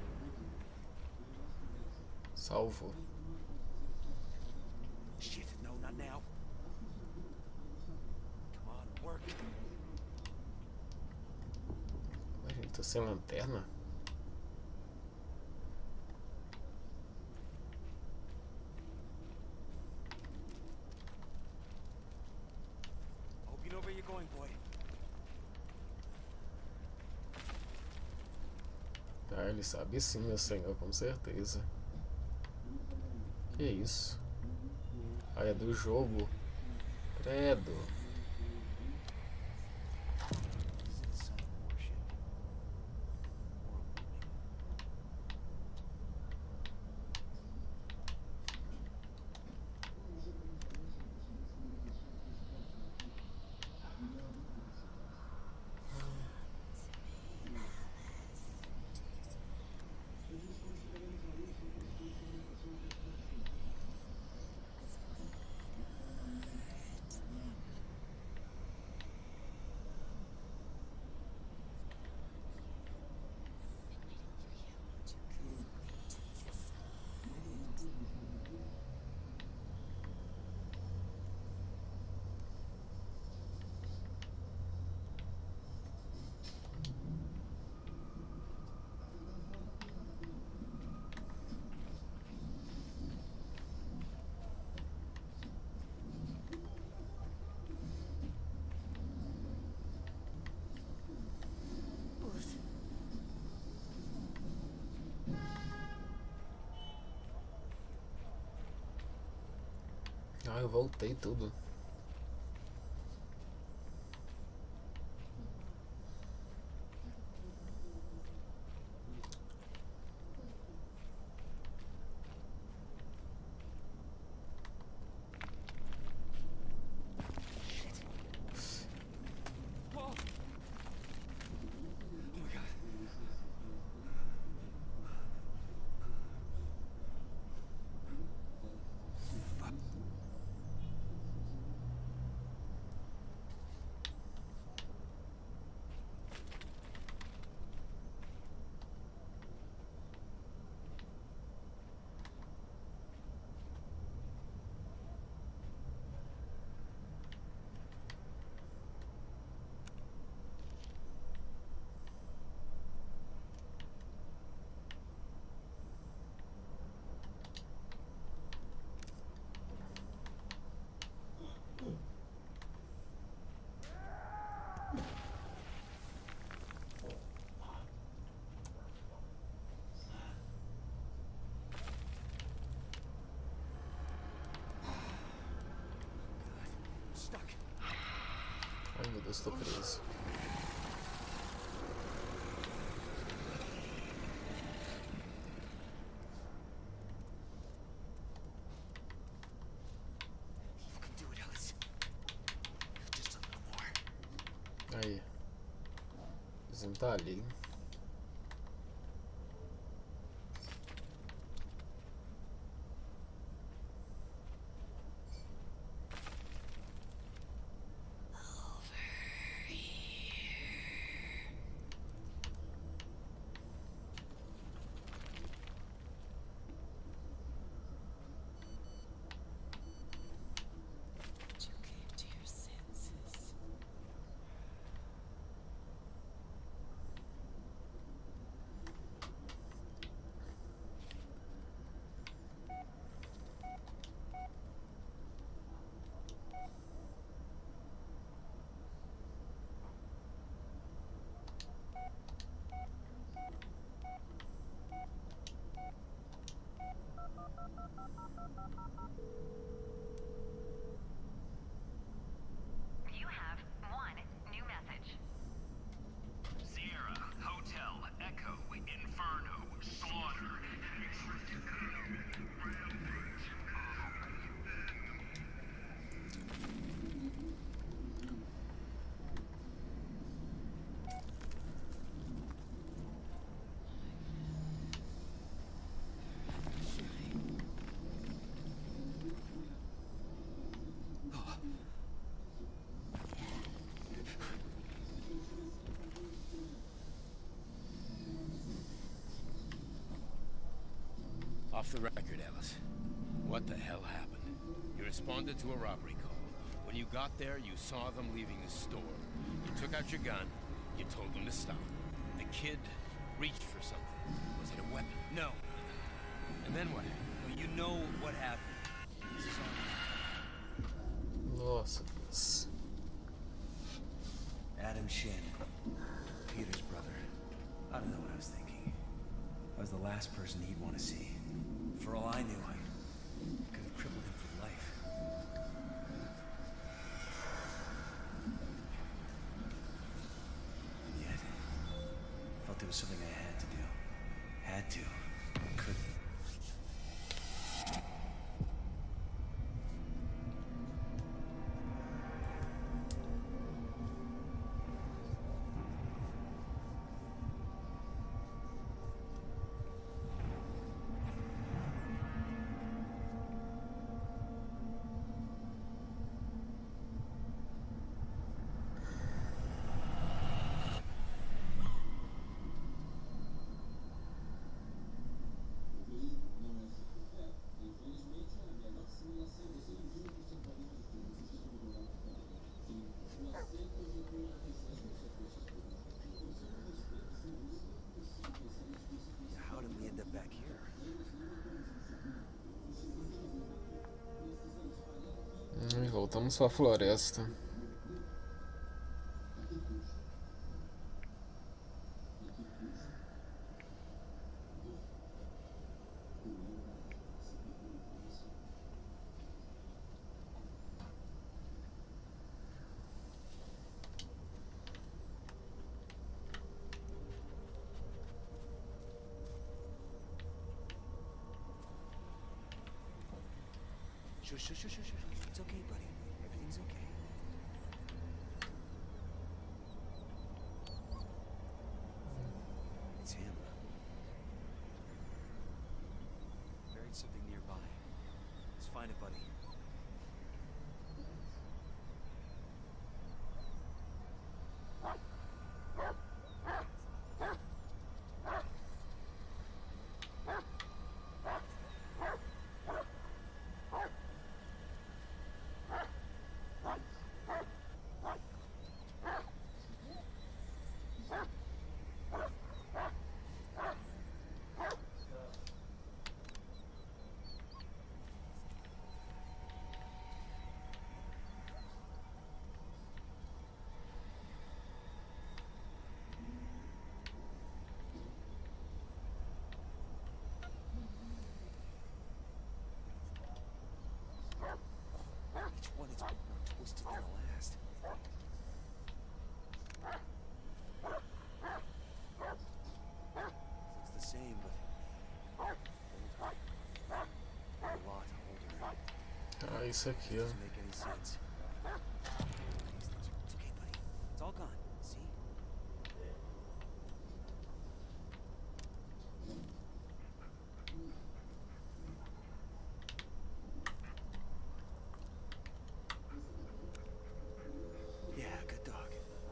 Salvo. Shit, no, not now. Come on, work. A gente tá sem lanterna? Ah, ele sabe sim, meu senhor, com certeza. Que isso? Ah, é do jogo. Credo. Is it some warship? Or a warning? Ah, eu voltei tudo. Whoa! Oh my god. I'm stuck. Ai meu Deus, tô preso. You can do it, Ellis. Just a little more. Aí. O vizinho tá ali. You came to your senses. You have one new message. Sierra, Hotel, Echo, Inferno, Slaughter. Off the record, Ellis. What the hell happened? You responded to a robbery call. When you got there, you saw them leaving the store. You took out your gun. You told them to stop. The kid reached for something. Was it a weapon? No. And then what? No, you know what happened. This is all Nossa, Deus. Adam Shannon. Peter's brother. I don't know what I was thinking. was the last person he'd want to see. For all I knew, I could have crippled him for life. And yet, I felt it was something I had to do. Had to. Couldn't. How did we end up back here? E voltamos pra floresta. Shush. It's okay, buddy. Everything's okay. It's him. Buried something nearby. Let's find it, buddy. Each one is more twisted than the last. Looks the same, but older. A lot older. Ah, isso aqui, ó. Doesn't make any sense. It's okay, buddy. It's all gone. See? Yeah, good dog.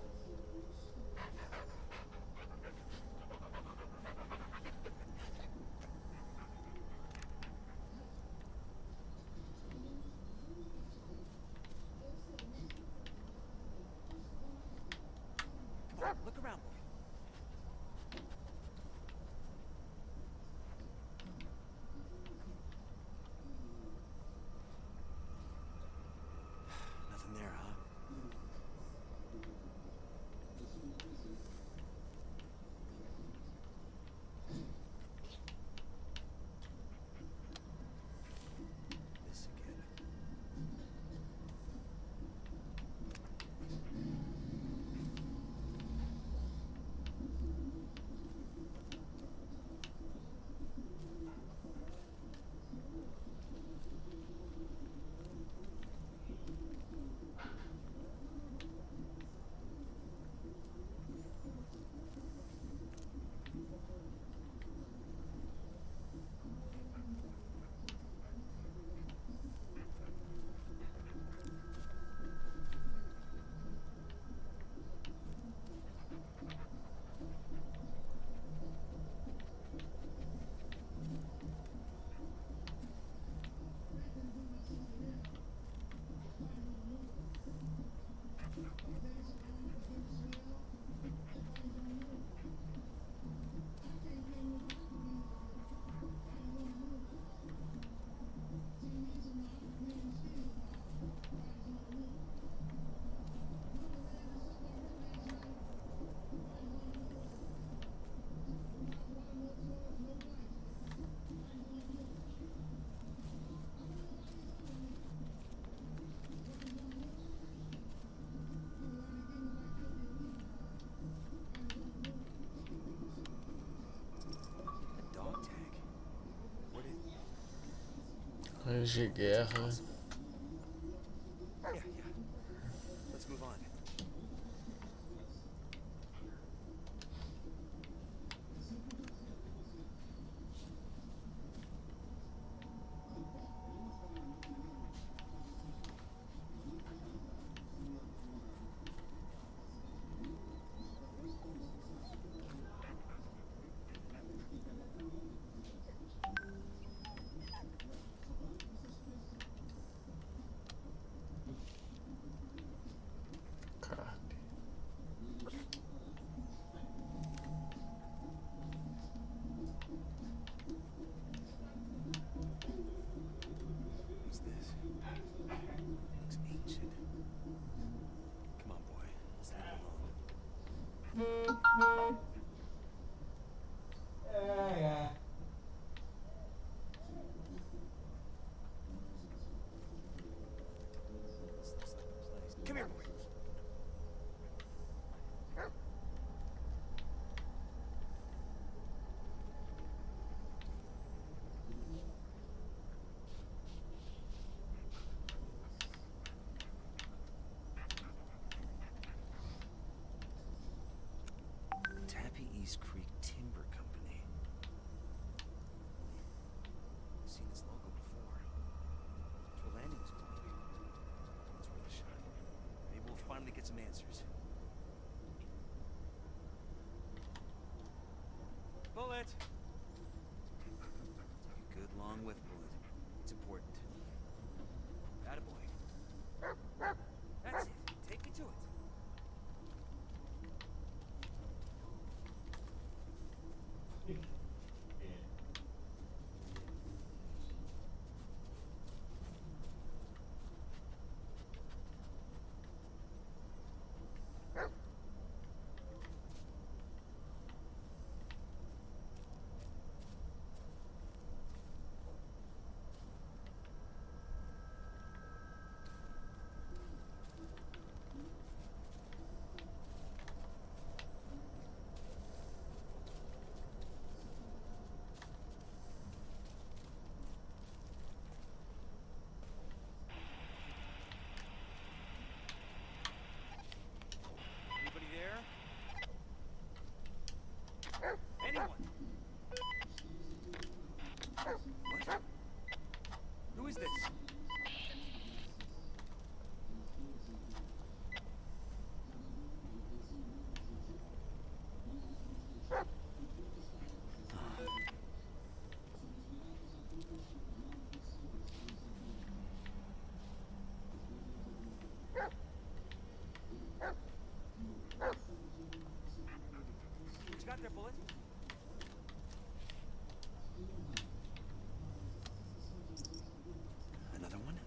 Come on, look around, boy. Nothing there, huh? This again. Mas de guerra. Yeah. Let's move on. What's this? Looks ancient. Come on, boy. Let's leave it alone. This looks like the place. Come here, boy. Tappy East Creek Timber Company. I've seen this logo before. It's where Landing was going. It's worth a shot. Maybe we'll finally get some answers. Bullet! Take a good long whiff, Bullet. It's important. Attaboy. That's it. Take me to it. Anybody there? Anyone? What? Who is this? What you got there, Bullet? Another one?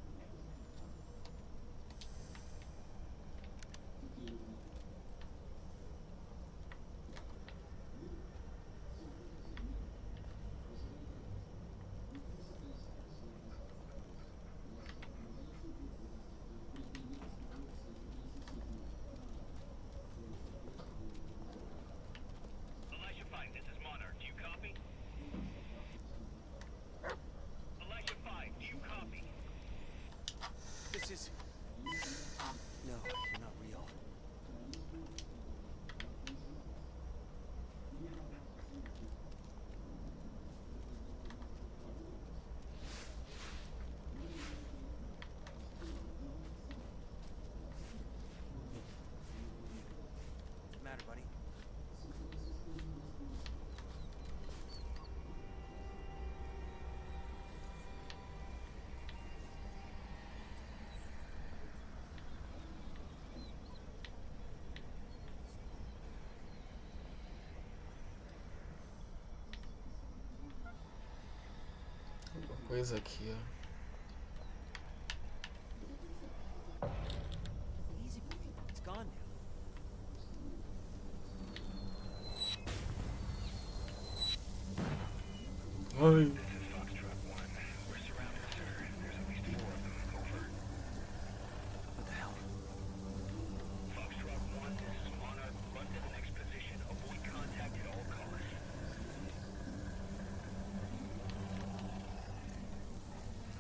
Elijah 5, this is Monarch. Do you copy? Elijah 5, do you copy? This is... No, you're not real. What's the matter, buddy? Coisa aqui, ó. Easy, boy. It's gone now. Ai. This is Foxtrot 1. We're surrounded, sir. There's at least 4 of them. Over. What the hell? Foxtrot 1, this is Monarch. Run to the next position. Avoid contact at all costs.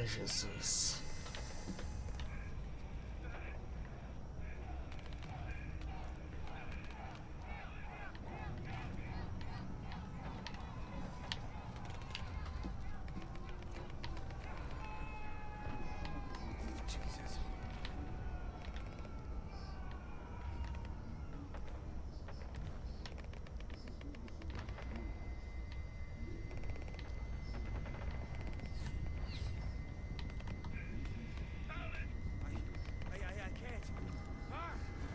Ai, Jesus. Jesus. I can't. Ah!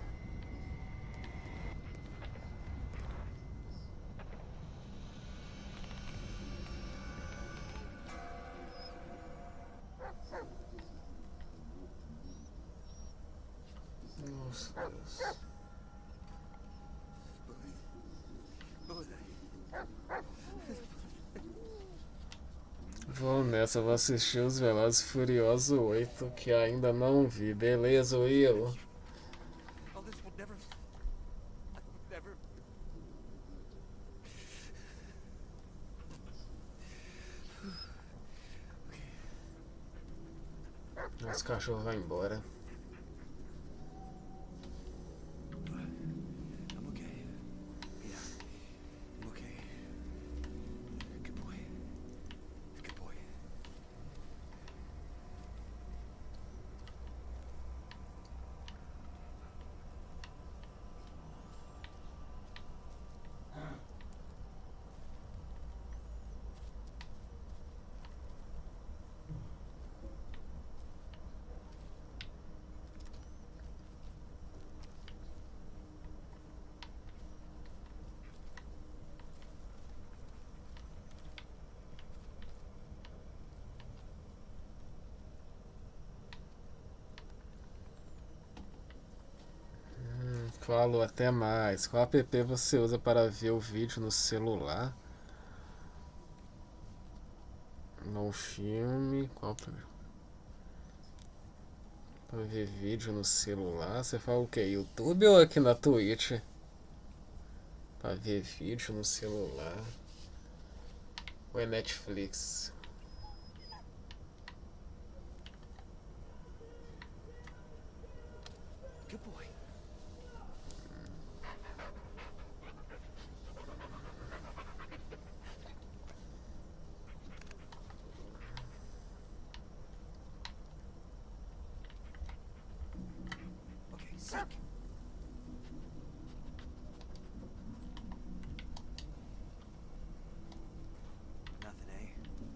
Nossa, Deus. Vou nessa, vou assistir os Velozes e Furiosos 8, que ainda não vi. Beleza, Will? All this will never. I will never. Nosso cachorro vai embora. I'm okay. Yeah. I'm okay. Good boy. Good boy. Falou, até mais. Qual app você usa para ver o vídeo no celular? No filme. Qual programa? Para ver vídeo no celular. Você fala o que? YouTube ou aqui na Twitch? Para ver vídeo no celular. Ou é Netflix? Good boy. Okay, sick. Nothing, eh?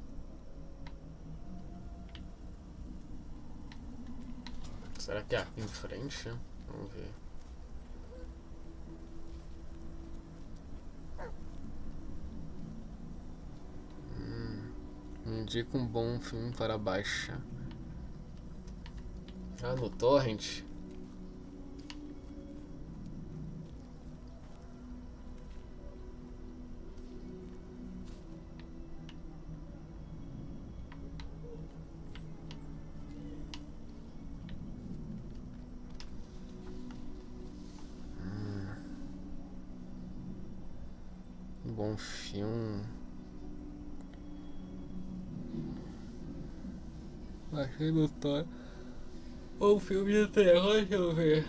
Será que é aqui em frente? Vamos ver. Me indica um bom filme para baixar. Ah, no Torrent? Bom filme. Achei no Torrent. Um filme de terror, deixa eu ver.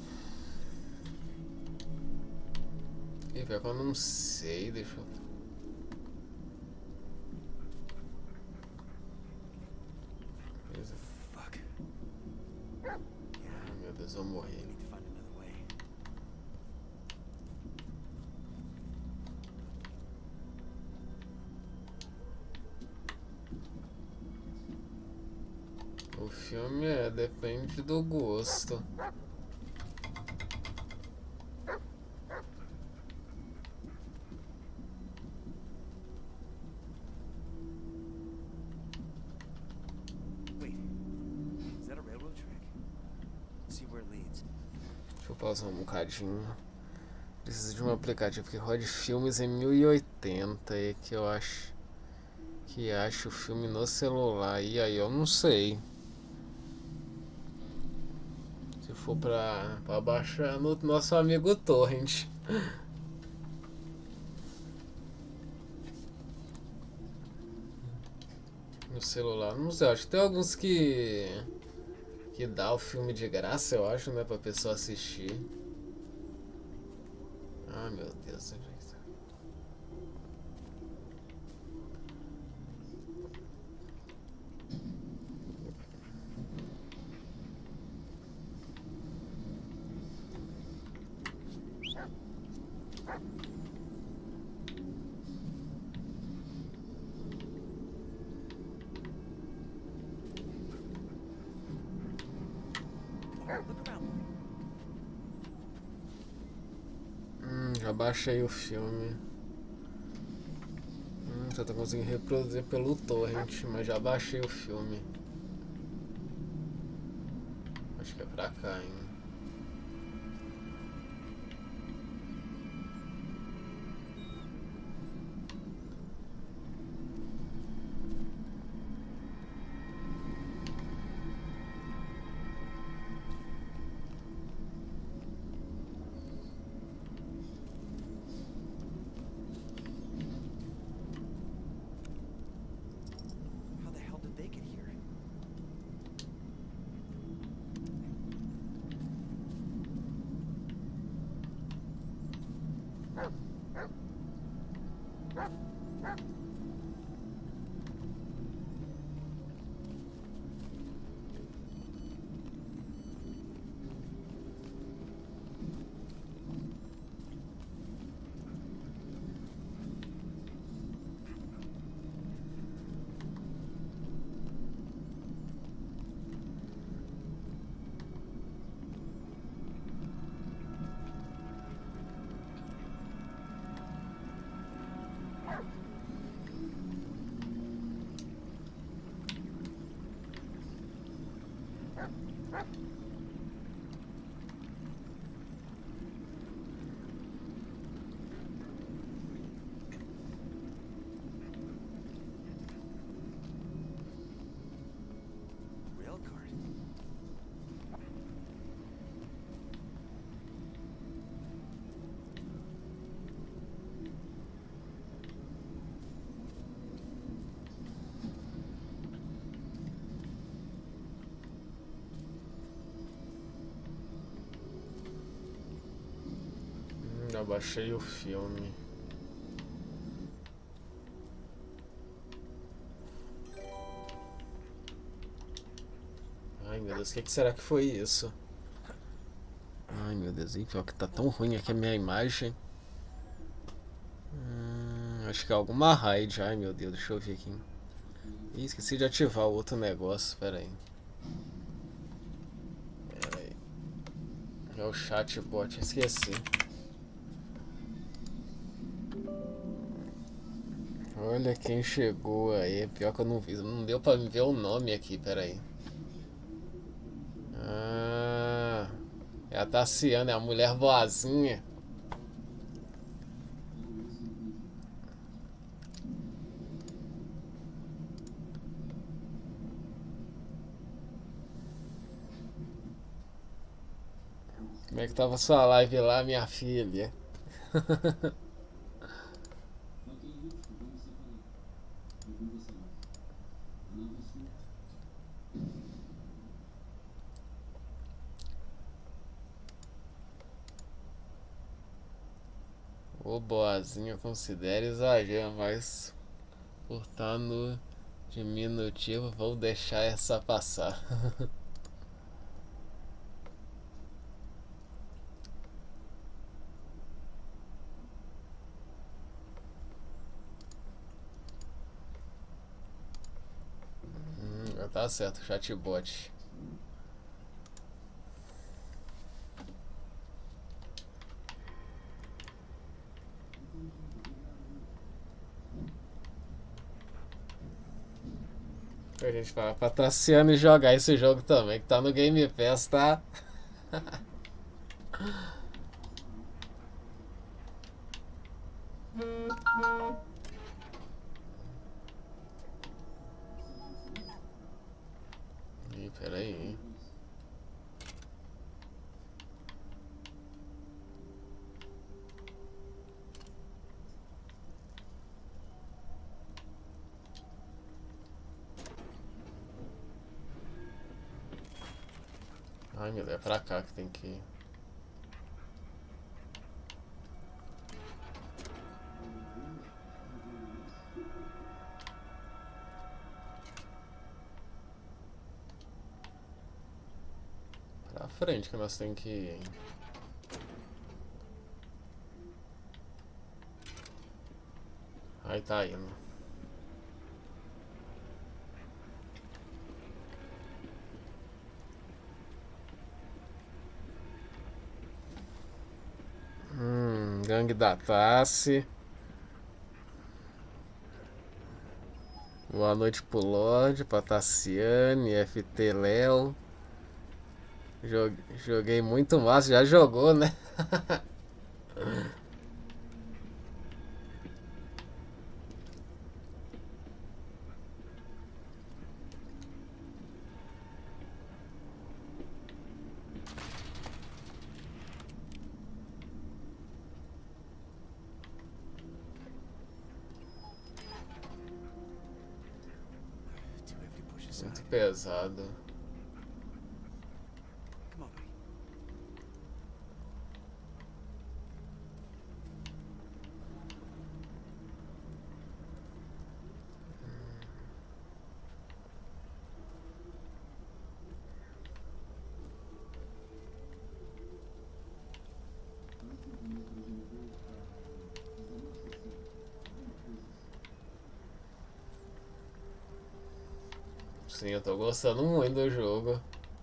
E pior que eu não sei, deixa eu. Fuck. Ai, meu Deus, eu vou morrer. We need to find another way. O filme depende do gosto. Wait. Is that a railroad track? Let's see where it leads. Deixa eu pausar um bocadinho. Preciso de um aplicativo que rode filmes em 1080 e que eu acho que acha o filme no celular. E aí eu não sei. Se for pra baixar no nosso amigo Torrent. no celular. Não sei, acho que tem alguns que dá o filme de graça, eu acho, né, pra pessoa assistir. Ah, meu Deus, gente. Look around. Já baixei o filme. Só tô conseguindo reproduzir pelo torrent, mas já baixei o filme. Acho que é pra cá, hein? How the hell did they get here? Rail cart. Já baixei o filme. Ai meu Deus, o que será que foi isso? Ai meu Deus, hein? Pior que tá tão ruim aqui a minha imagem. Acho que é alguma raid. Ai meu Deus, deixa eu ver aqui. Ih, esqueci de ativar o outro negócio, pera aí. É o chatbot, esqueci. Olha quem chegou aí. Pior que eu não vi. Não deu pra ver o nome aqui, peraí. Ah, é a Tassiana, é a mulher boazinha. Como é que tava sua live lá, minha filha? Ô boazinha, eu considero exagero, mas por estar no diminutivo, vou deixar essa passar. Tá certo, chatbot. A gente fala pra Tassiano jogar esse jogo também, que tá no Game Pass, tá? Ih, peraí. Ai, meu Deus, é pra cá que tem que ir. Pra frente que nós temos que ir, hein? Aí tá indo. Gangue da Tassi. Boa noite pro Lorde, pra Tassiane, FT Léo. Joguei muito massa, já jogou, né? Too heavy to push aside. Muito pesado. Come on, buddy. Sim, eu tô gostando muito do jogo.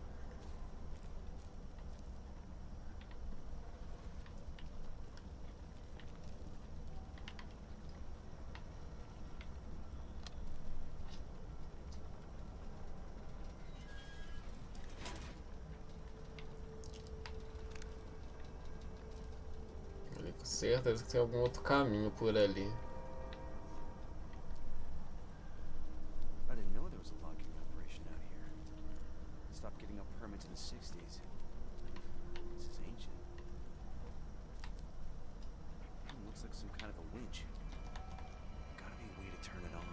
Com certeza que tem algum outro caminho por ali. I didn't know there was a logging operation out here. Stopped getting up permits in the 60s. This is ancient. Looks like some kind of a winch. Gotta be a way to turn it on.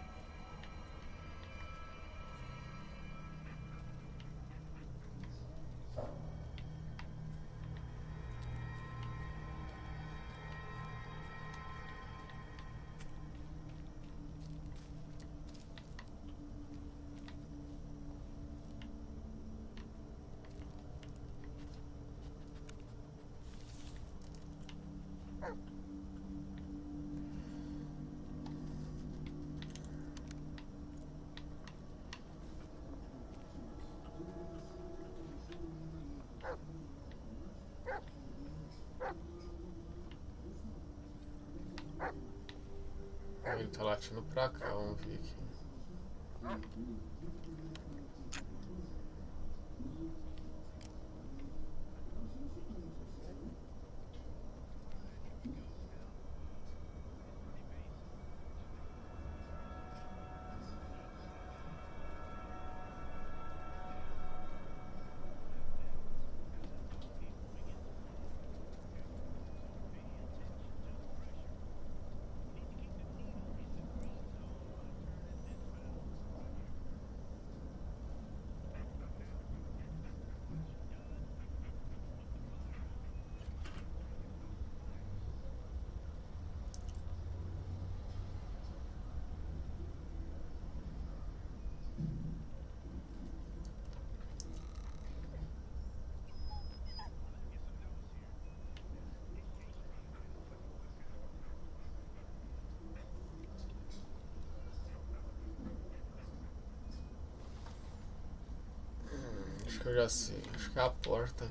Ele tá latindo pra cá, vamos ver aqui. Acho que eu já sei. Acho que é a porta.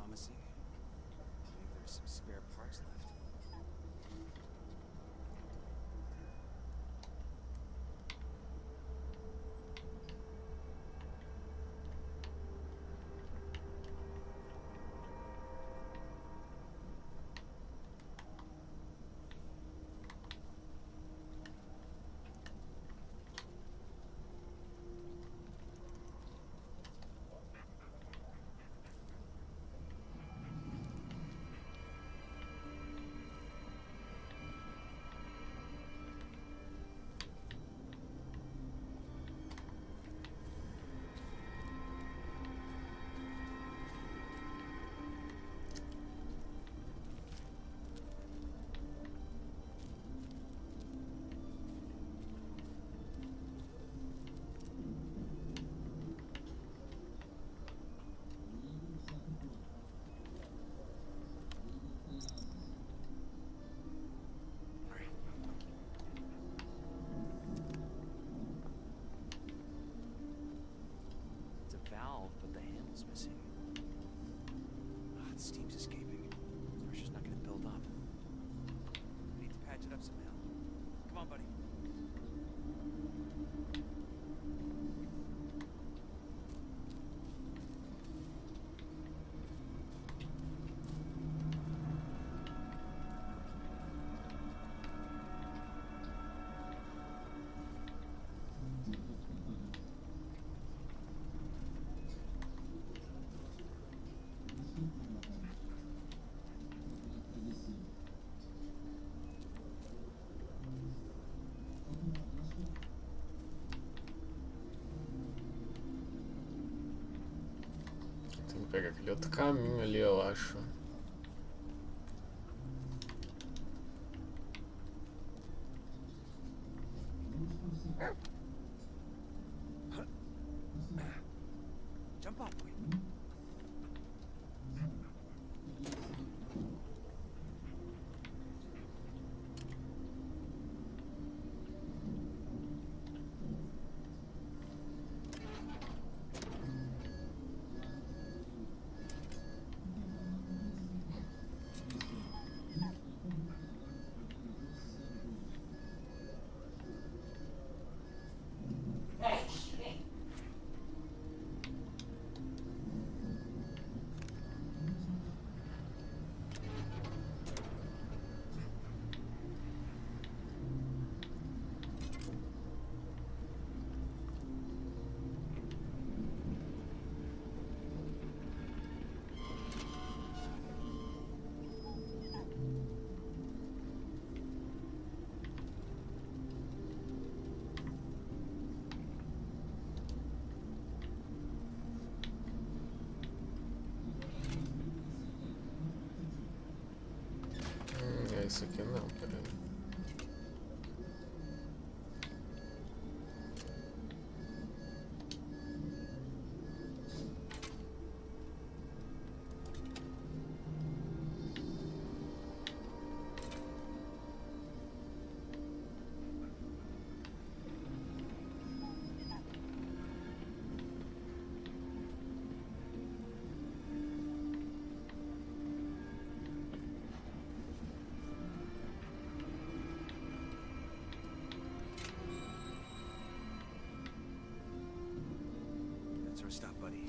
promising. Maybe there's some spare parts left. Valve, but the handle's missing. The steam's escaping. Pressure's not gonna build up. I need to patch it up somehow. Come on, buddy. Tem que pegar aquele outro caminho ali, eu acho. Jump up, boy. Isso aqui não, peraí. That's our stop, buddy.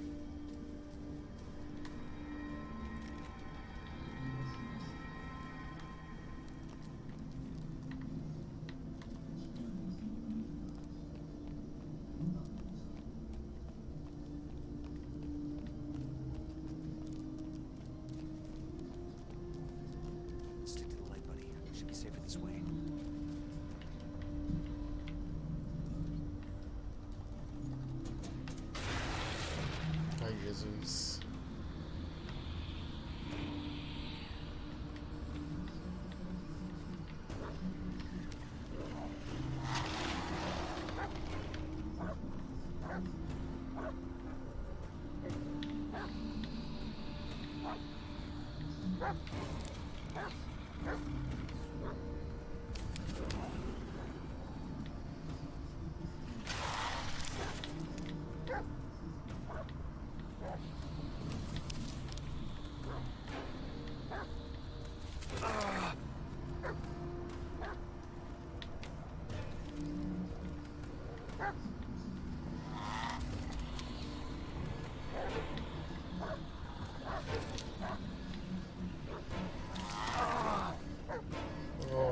Stick to the light, buddy. Should be safer this way. Ai, Jesus.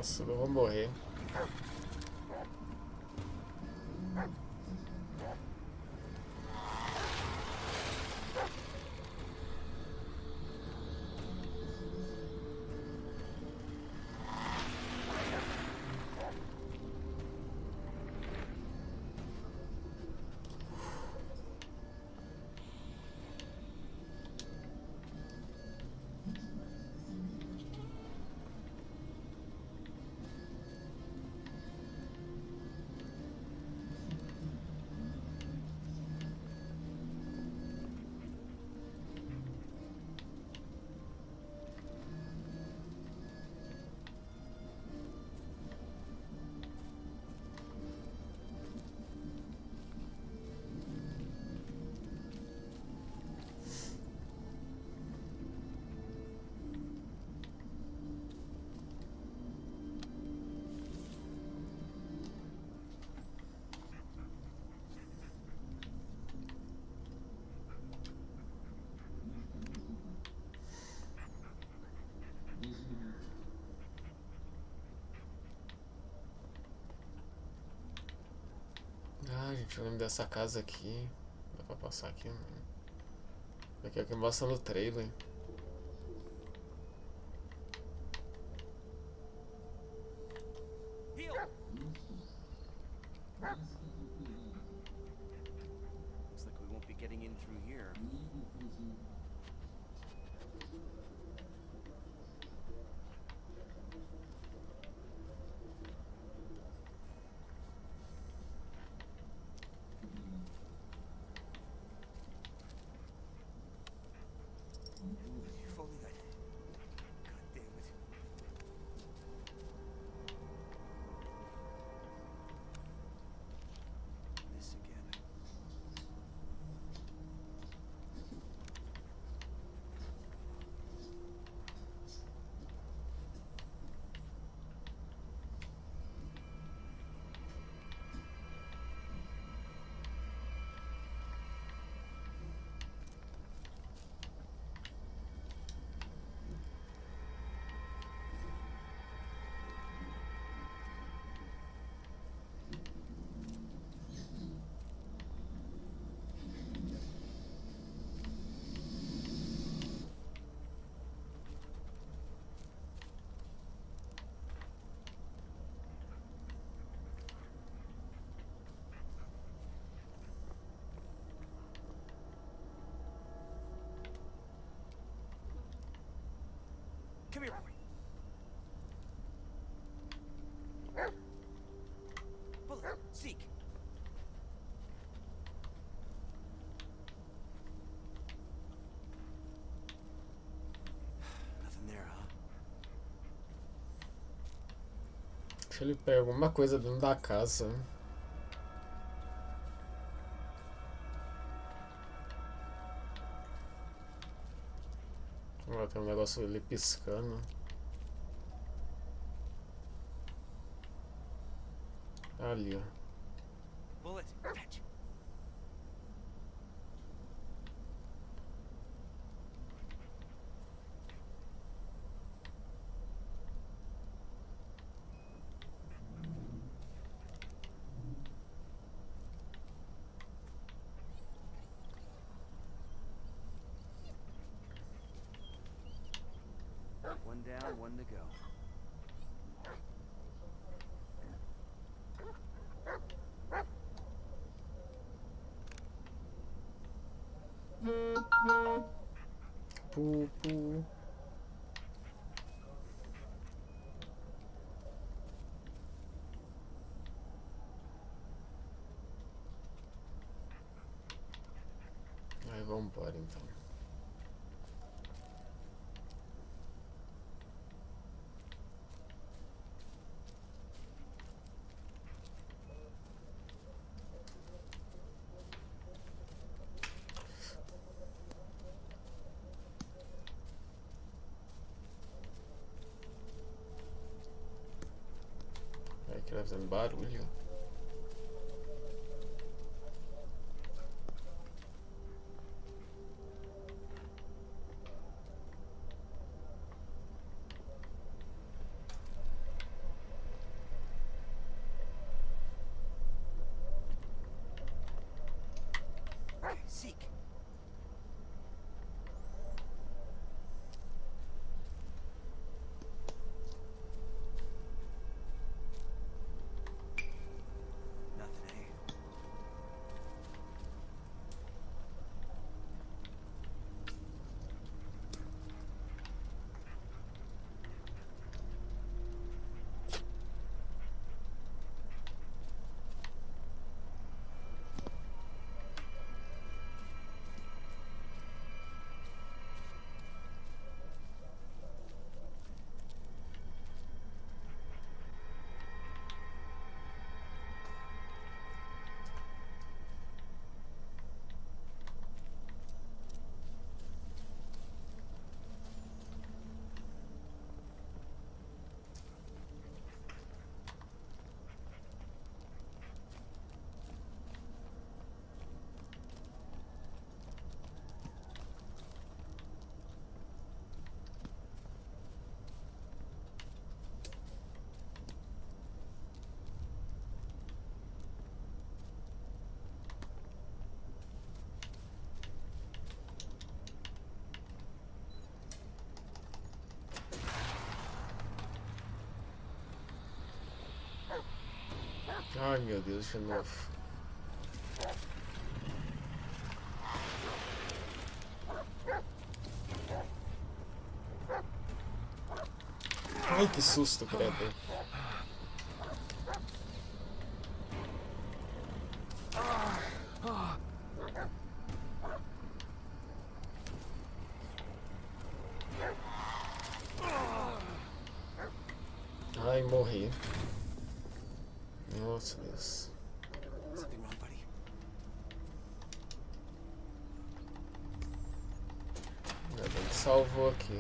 Nossa, eu vou morrer. Ah, gente, eu lembro dessa casa aqui. Dá pra passar aqui? Não. Daqui é o que mostra no trailer. Heal! Looks like we won't be getting in through here. If only that. God damn it. This again. Come here, boy. Bullet, seek. Nothing there, huh? Deixa ele pegar alguma coisa dentro da casa. Ó, tem um negócio ali piscando. Ali, ó. Bullet, fetch. One down, one to go. Pu, pu. Aí vamos embora então. Aí que vai fazendo barulho. Ai meu Deus, de novo. Ai, que susto, credo. Ai, morri. Nossa Deus. Something wrong, buddy? Ainda bem que salvou aqui.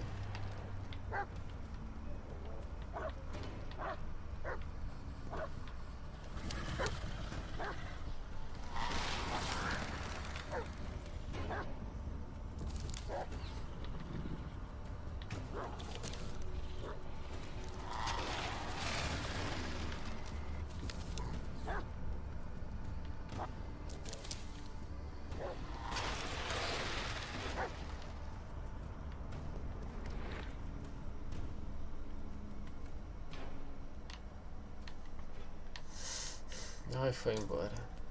Ai, foi embora.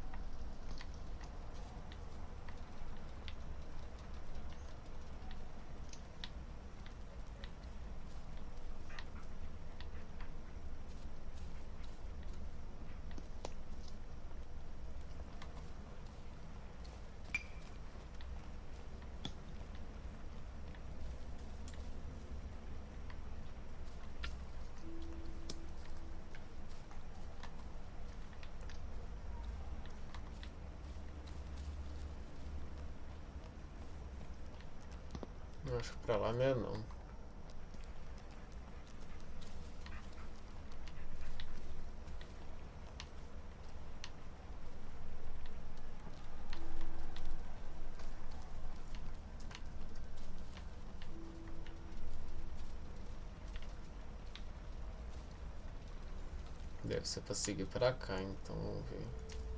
Acho que pra lá não é não. Deve ser pra seguir pra cá, então vamos ver.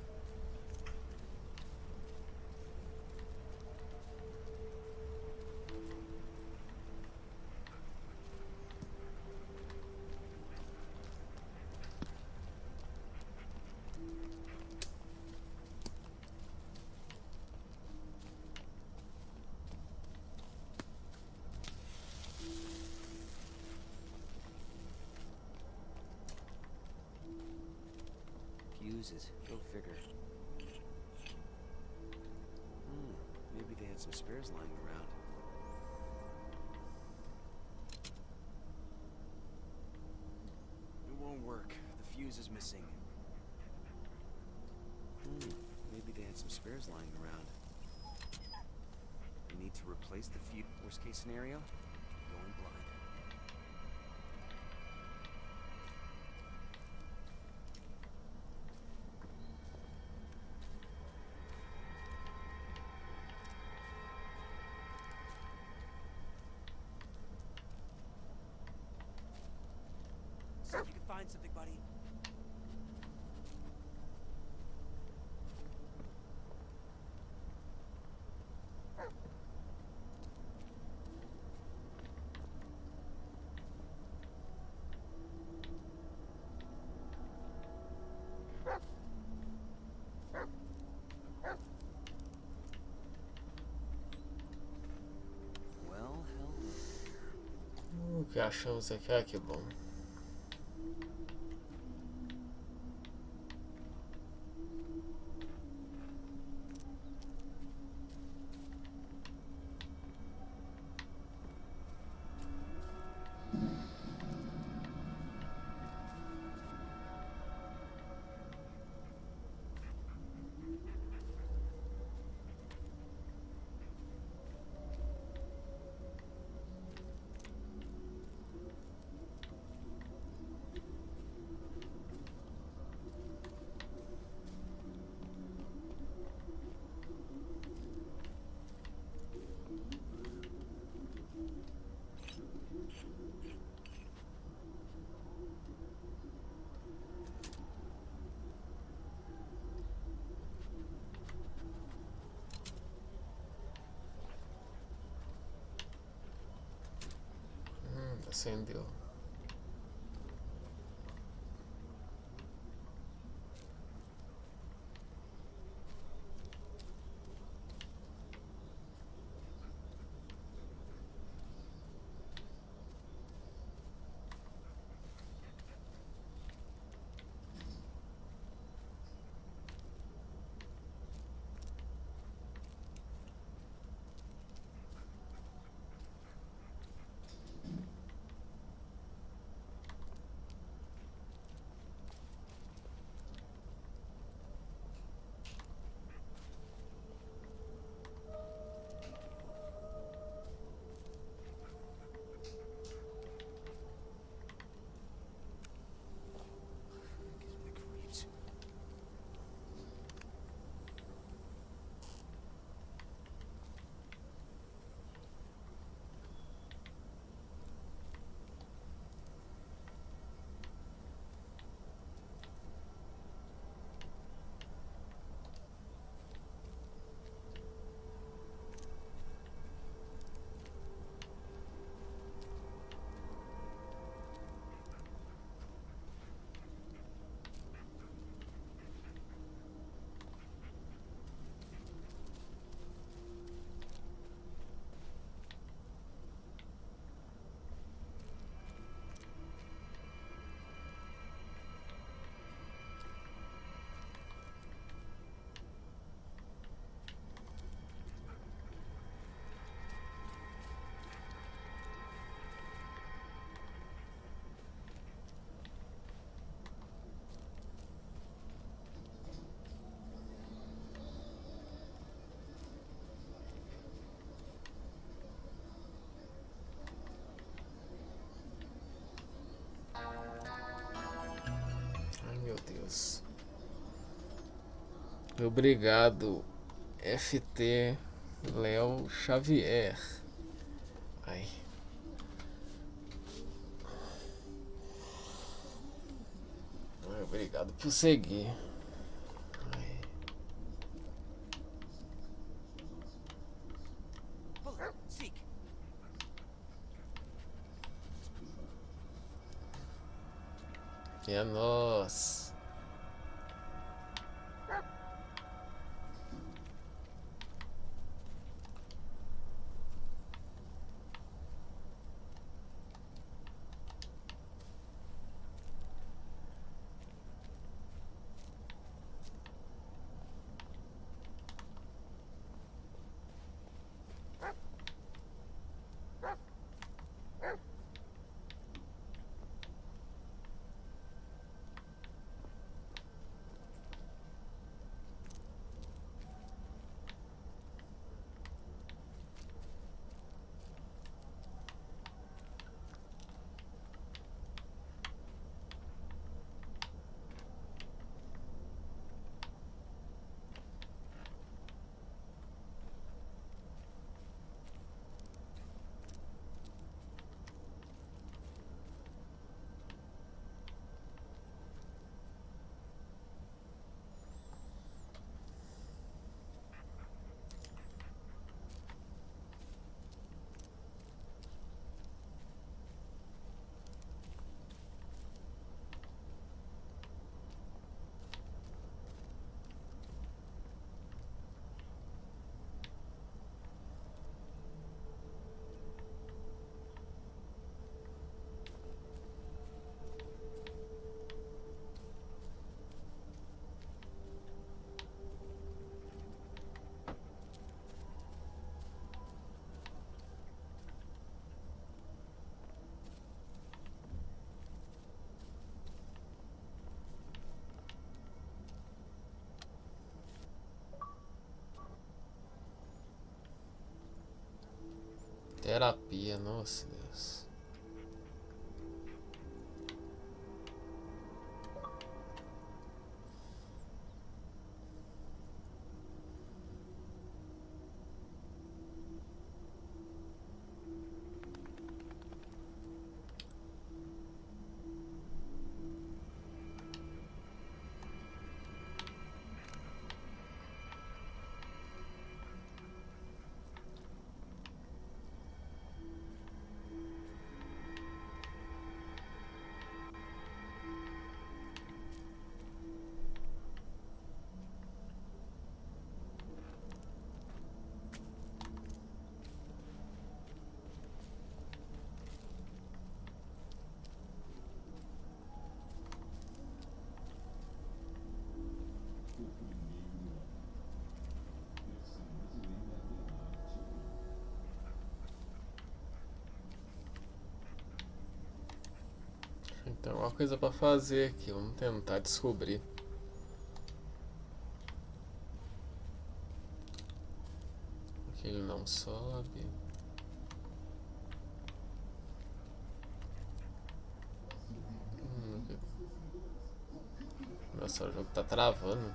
Fuses. Go figure. Maybe they had some spares lying around. It won't work. The fuse is missing. Maybe they had some spares lying around. We need to replace the fuse. Worst case scenario? Going blind. See if you can find something, buddy. Well, hello. O que achamos aqui? Ah, que bom. Acendeu. Deus. Obrigado, FT Léo Xavier. Ai. Obrigado por seguir. Ai. Bullet, seek. É nós. Terapia, nossa Deus. Tem alguma coisa pra fazer aqui, vamos tentar descobrir. Aqui ele não sobe. Nossa, o jogo tá travando.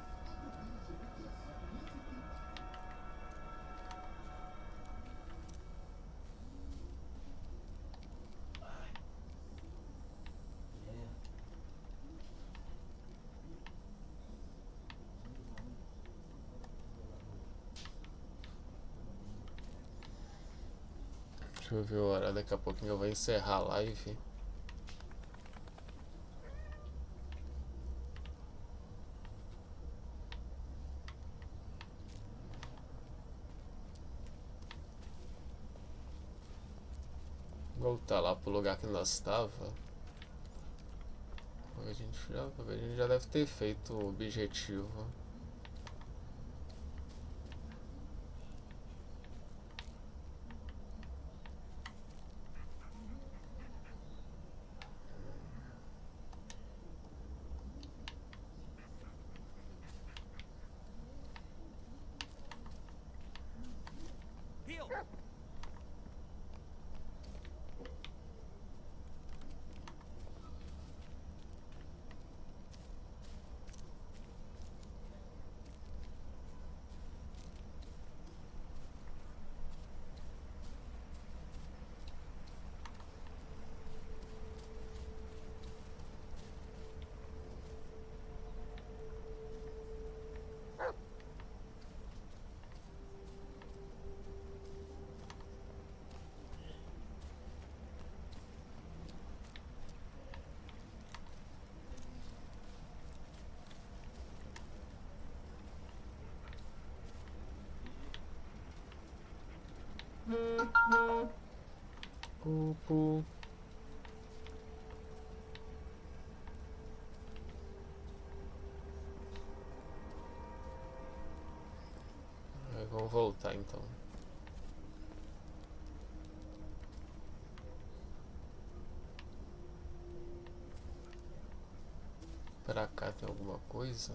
Deixa eu ver a hora, daqui a pouquinho eu vou encerrar a live. Voltar lá pro lugar que nós estava. A gente já deve ter feito o objetivo. Heal. Cupo. Vamos voltar então. Pra cá tem alguma coisa?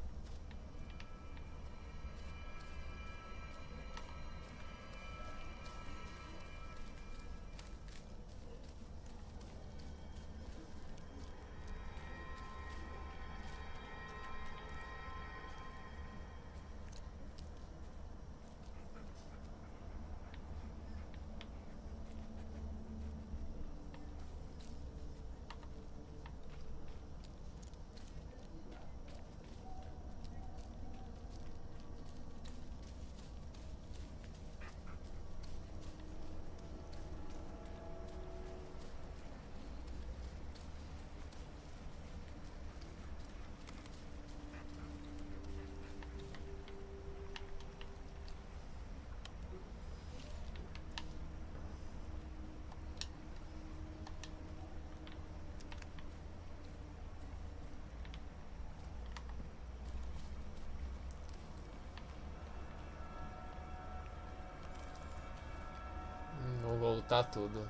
Vou voltar tudo.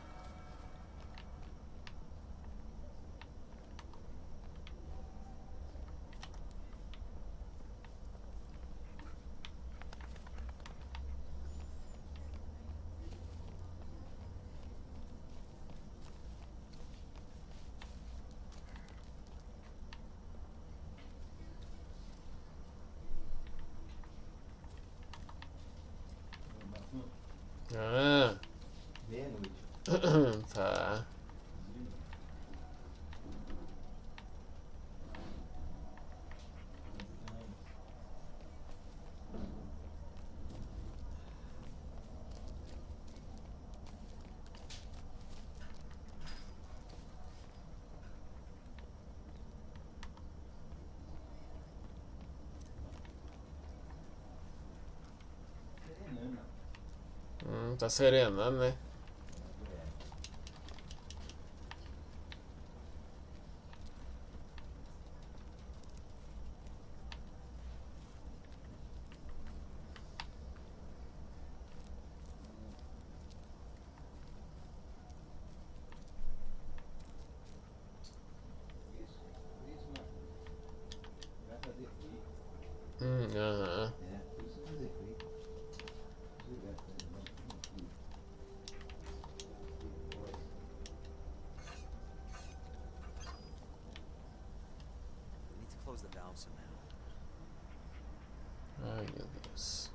Ah, Meia-noite. tá. Serenana. Tá serenando, né? Isso, mano. Vai fazer frio. Aham. É, por isso fazer frio. Você vai fazer muito frio. Depois. We need to close the valve somehow. Ai, meu Deus.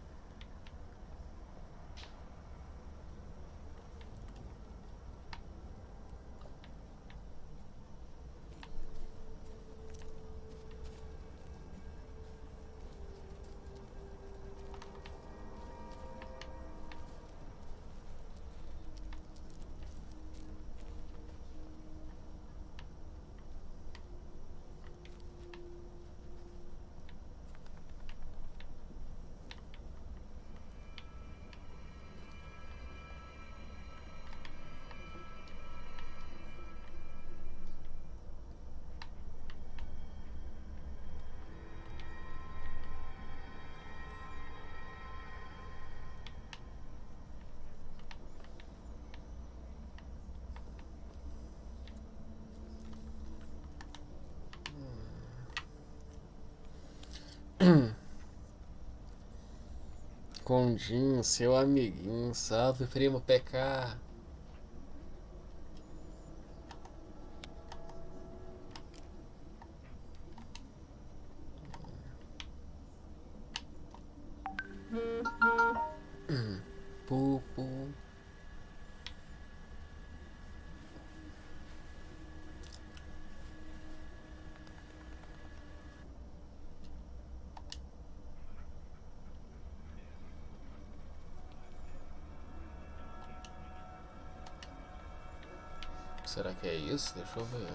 Condinho, seu amiguinho, salve primo PK. Pupu. Será que é isso? Deixa eu ver.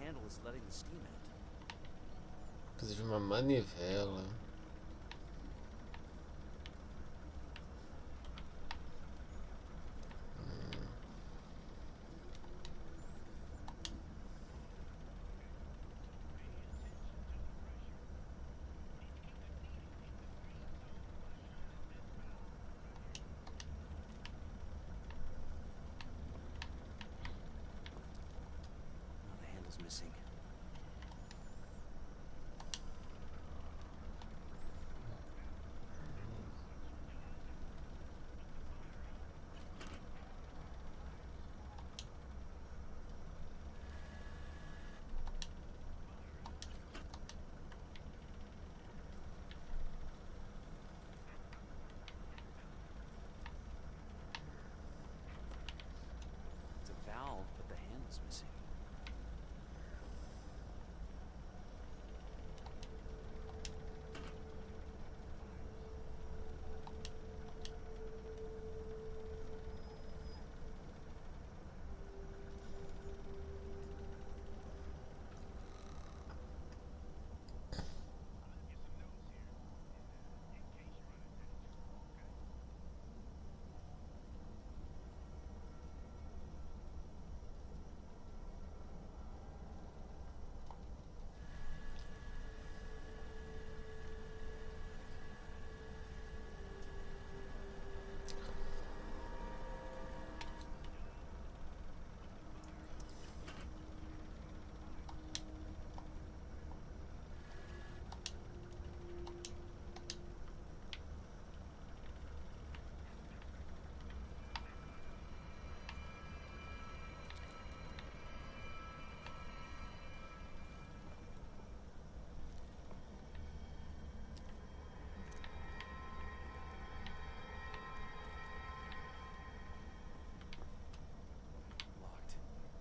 handle is letting the steam out. Preciso de uma manivela. Oh, the handle's missing. It's a valve, but the handle's missing. Locked.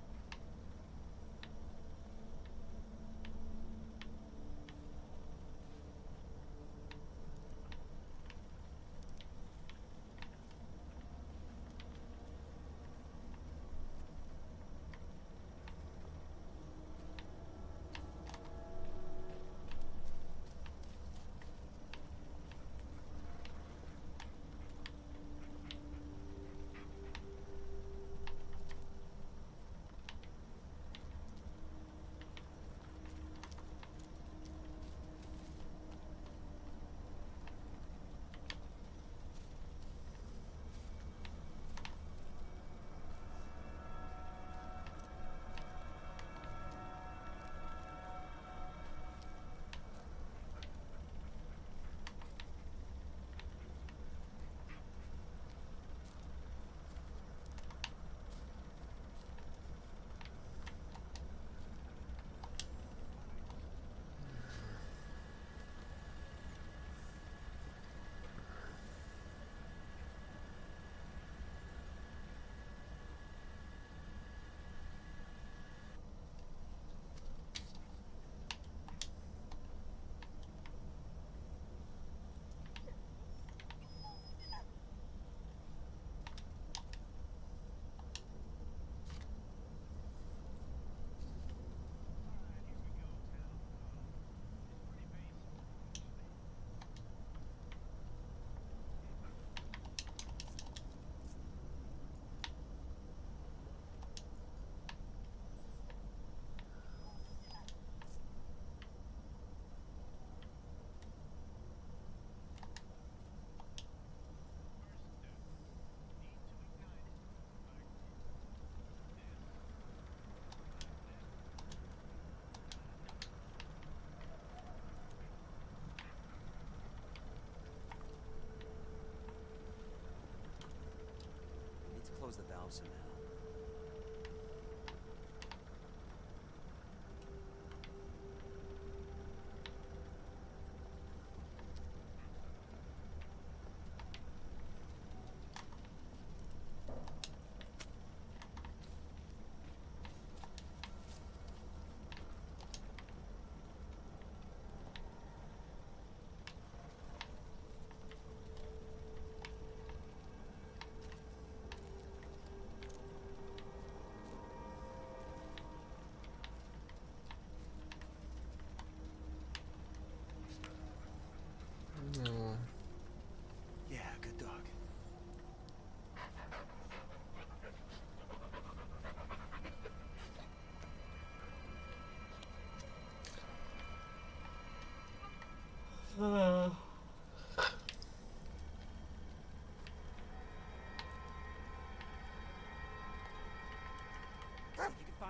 I need to close the valve somehow.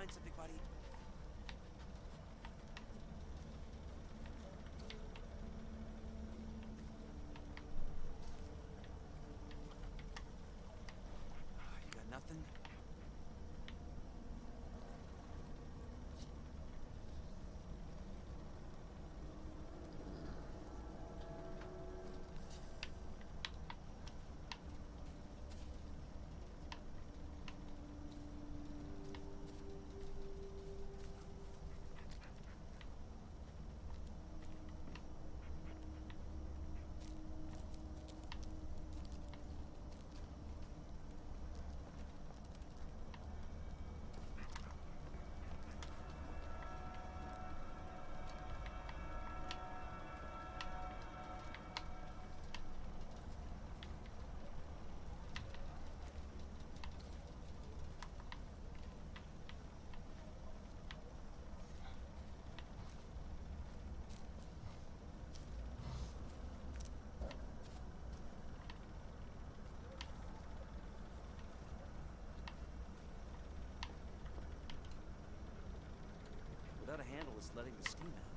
find something, buddy? You got nothing? Without a handle, it's letting the steam out.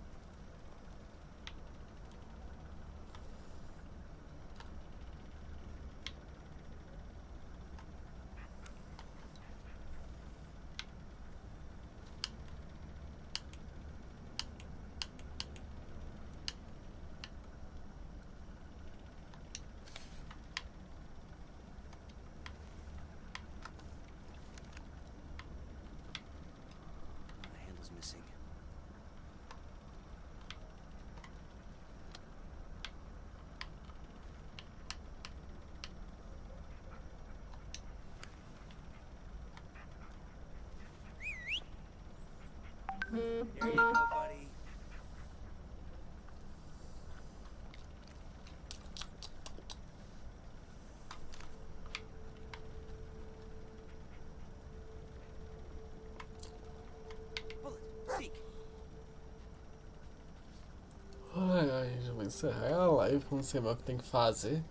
The handle's missing. There you go, buddy. Bullet, seek. Ai, ai, já vou encerrar a live, não sei mais o que tem que fazer.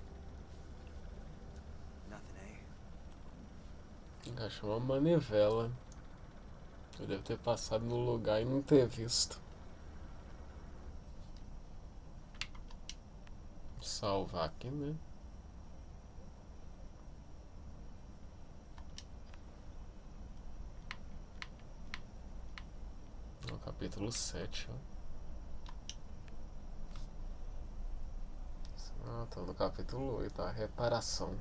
Nothing, eh? Achou uma manivela. Eu devo ter passado no lugar e não ter visto. Salvar aqui, né? No capítulo 7, ó. Ah, tô no capítulo 8, a reparação.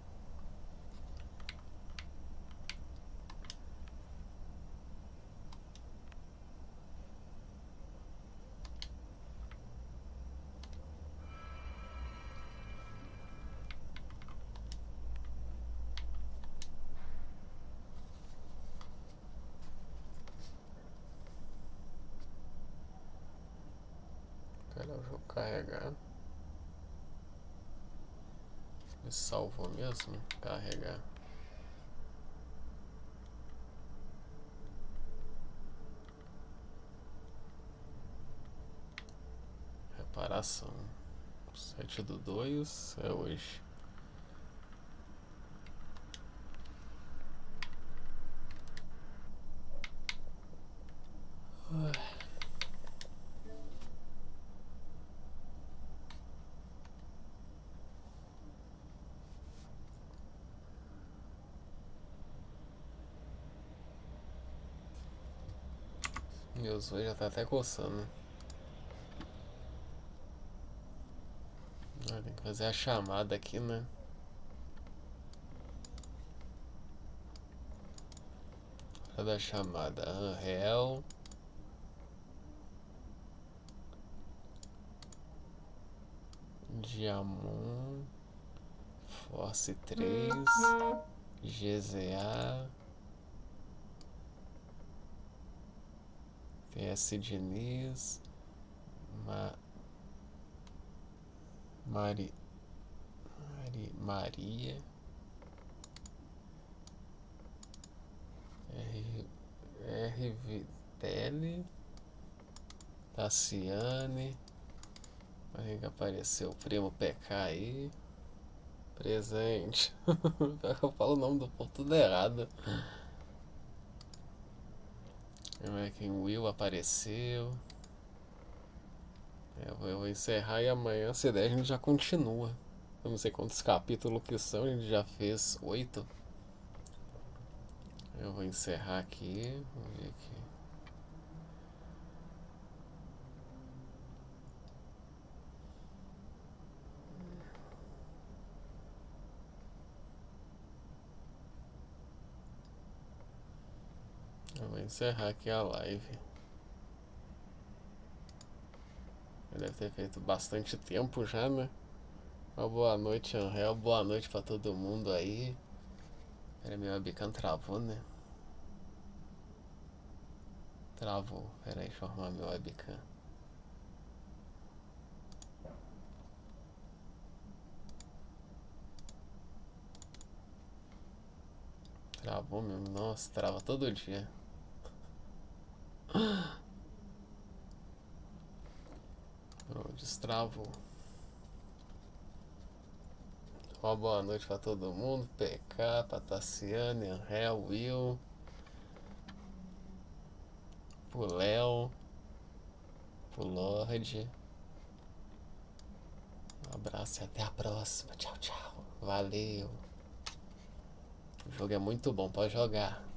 Esperar o jogo carregar. Me salvou mesmo? Carregar. Reparação. 7/2 é hoje. Meus olhos já tá até coçando. Ah, tem que fazer a chamada aqui, né? Hora da chamada. Unreal. Diamond. Force 3. GZA. PS Diniz. Maria. R. Vitelli. Tassiane. Aí apareceu o primo PK aí. Presente. Eu falo o nome do povo tudo errado. American Will apareceu. Eu vou encerrar e amanhã, se der, a gente já continua. Eu não sei quantos capítulos que são, a gente já fez 8. Eu vou encerrar aqui. Vamos ver aqui. Eu vou encerrar aqui a live. Deve ter feito bastante tempo já, né? Uma boa noite, Angel. Boa noite pra todo mundo aí. Pera, meu webcam travou, né? Travou. Pera aí, deixa eu arrumar meu webcam. Travou mesmo. Nossa, trava todo dia. Oh, destravou. Uma boa noite pra todo mundo. PK, Pataciane, Angel, Will, pro Léo, pro Lorde. Um abraço e até a próxima. Tchau, tchau. Valeu. O jogo é muito bom, pode jogar.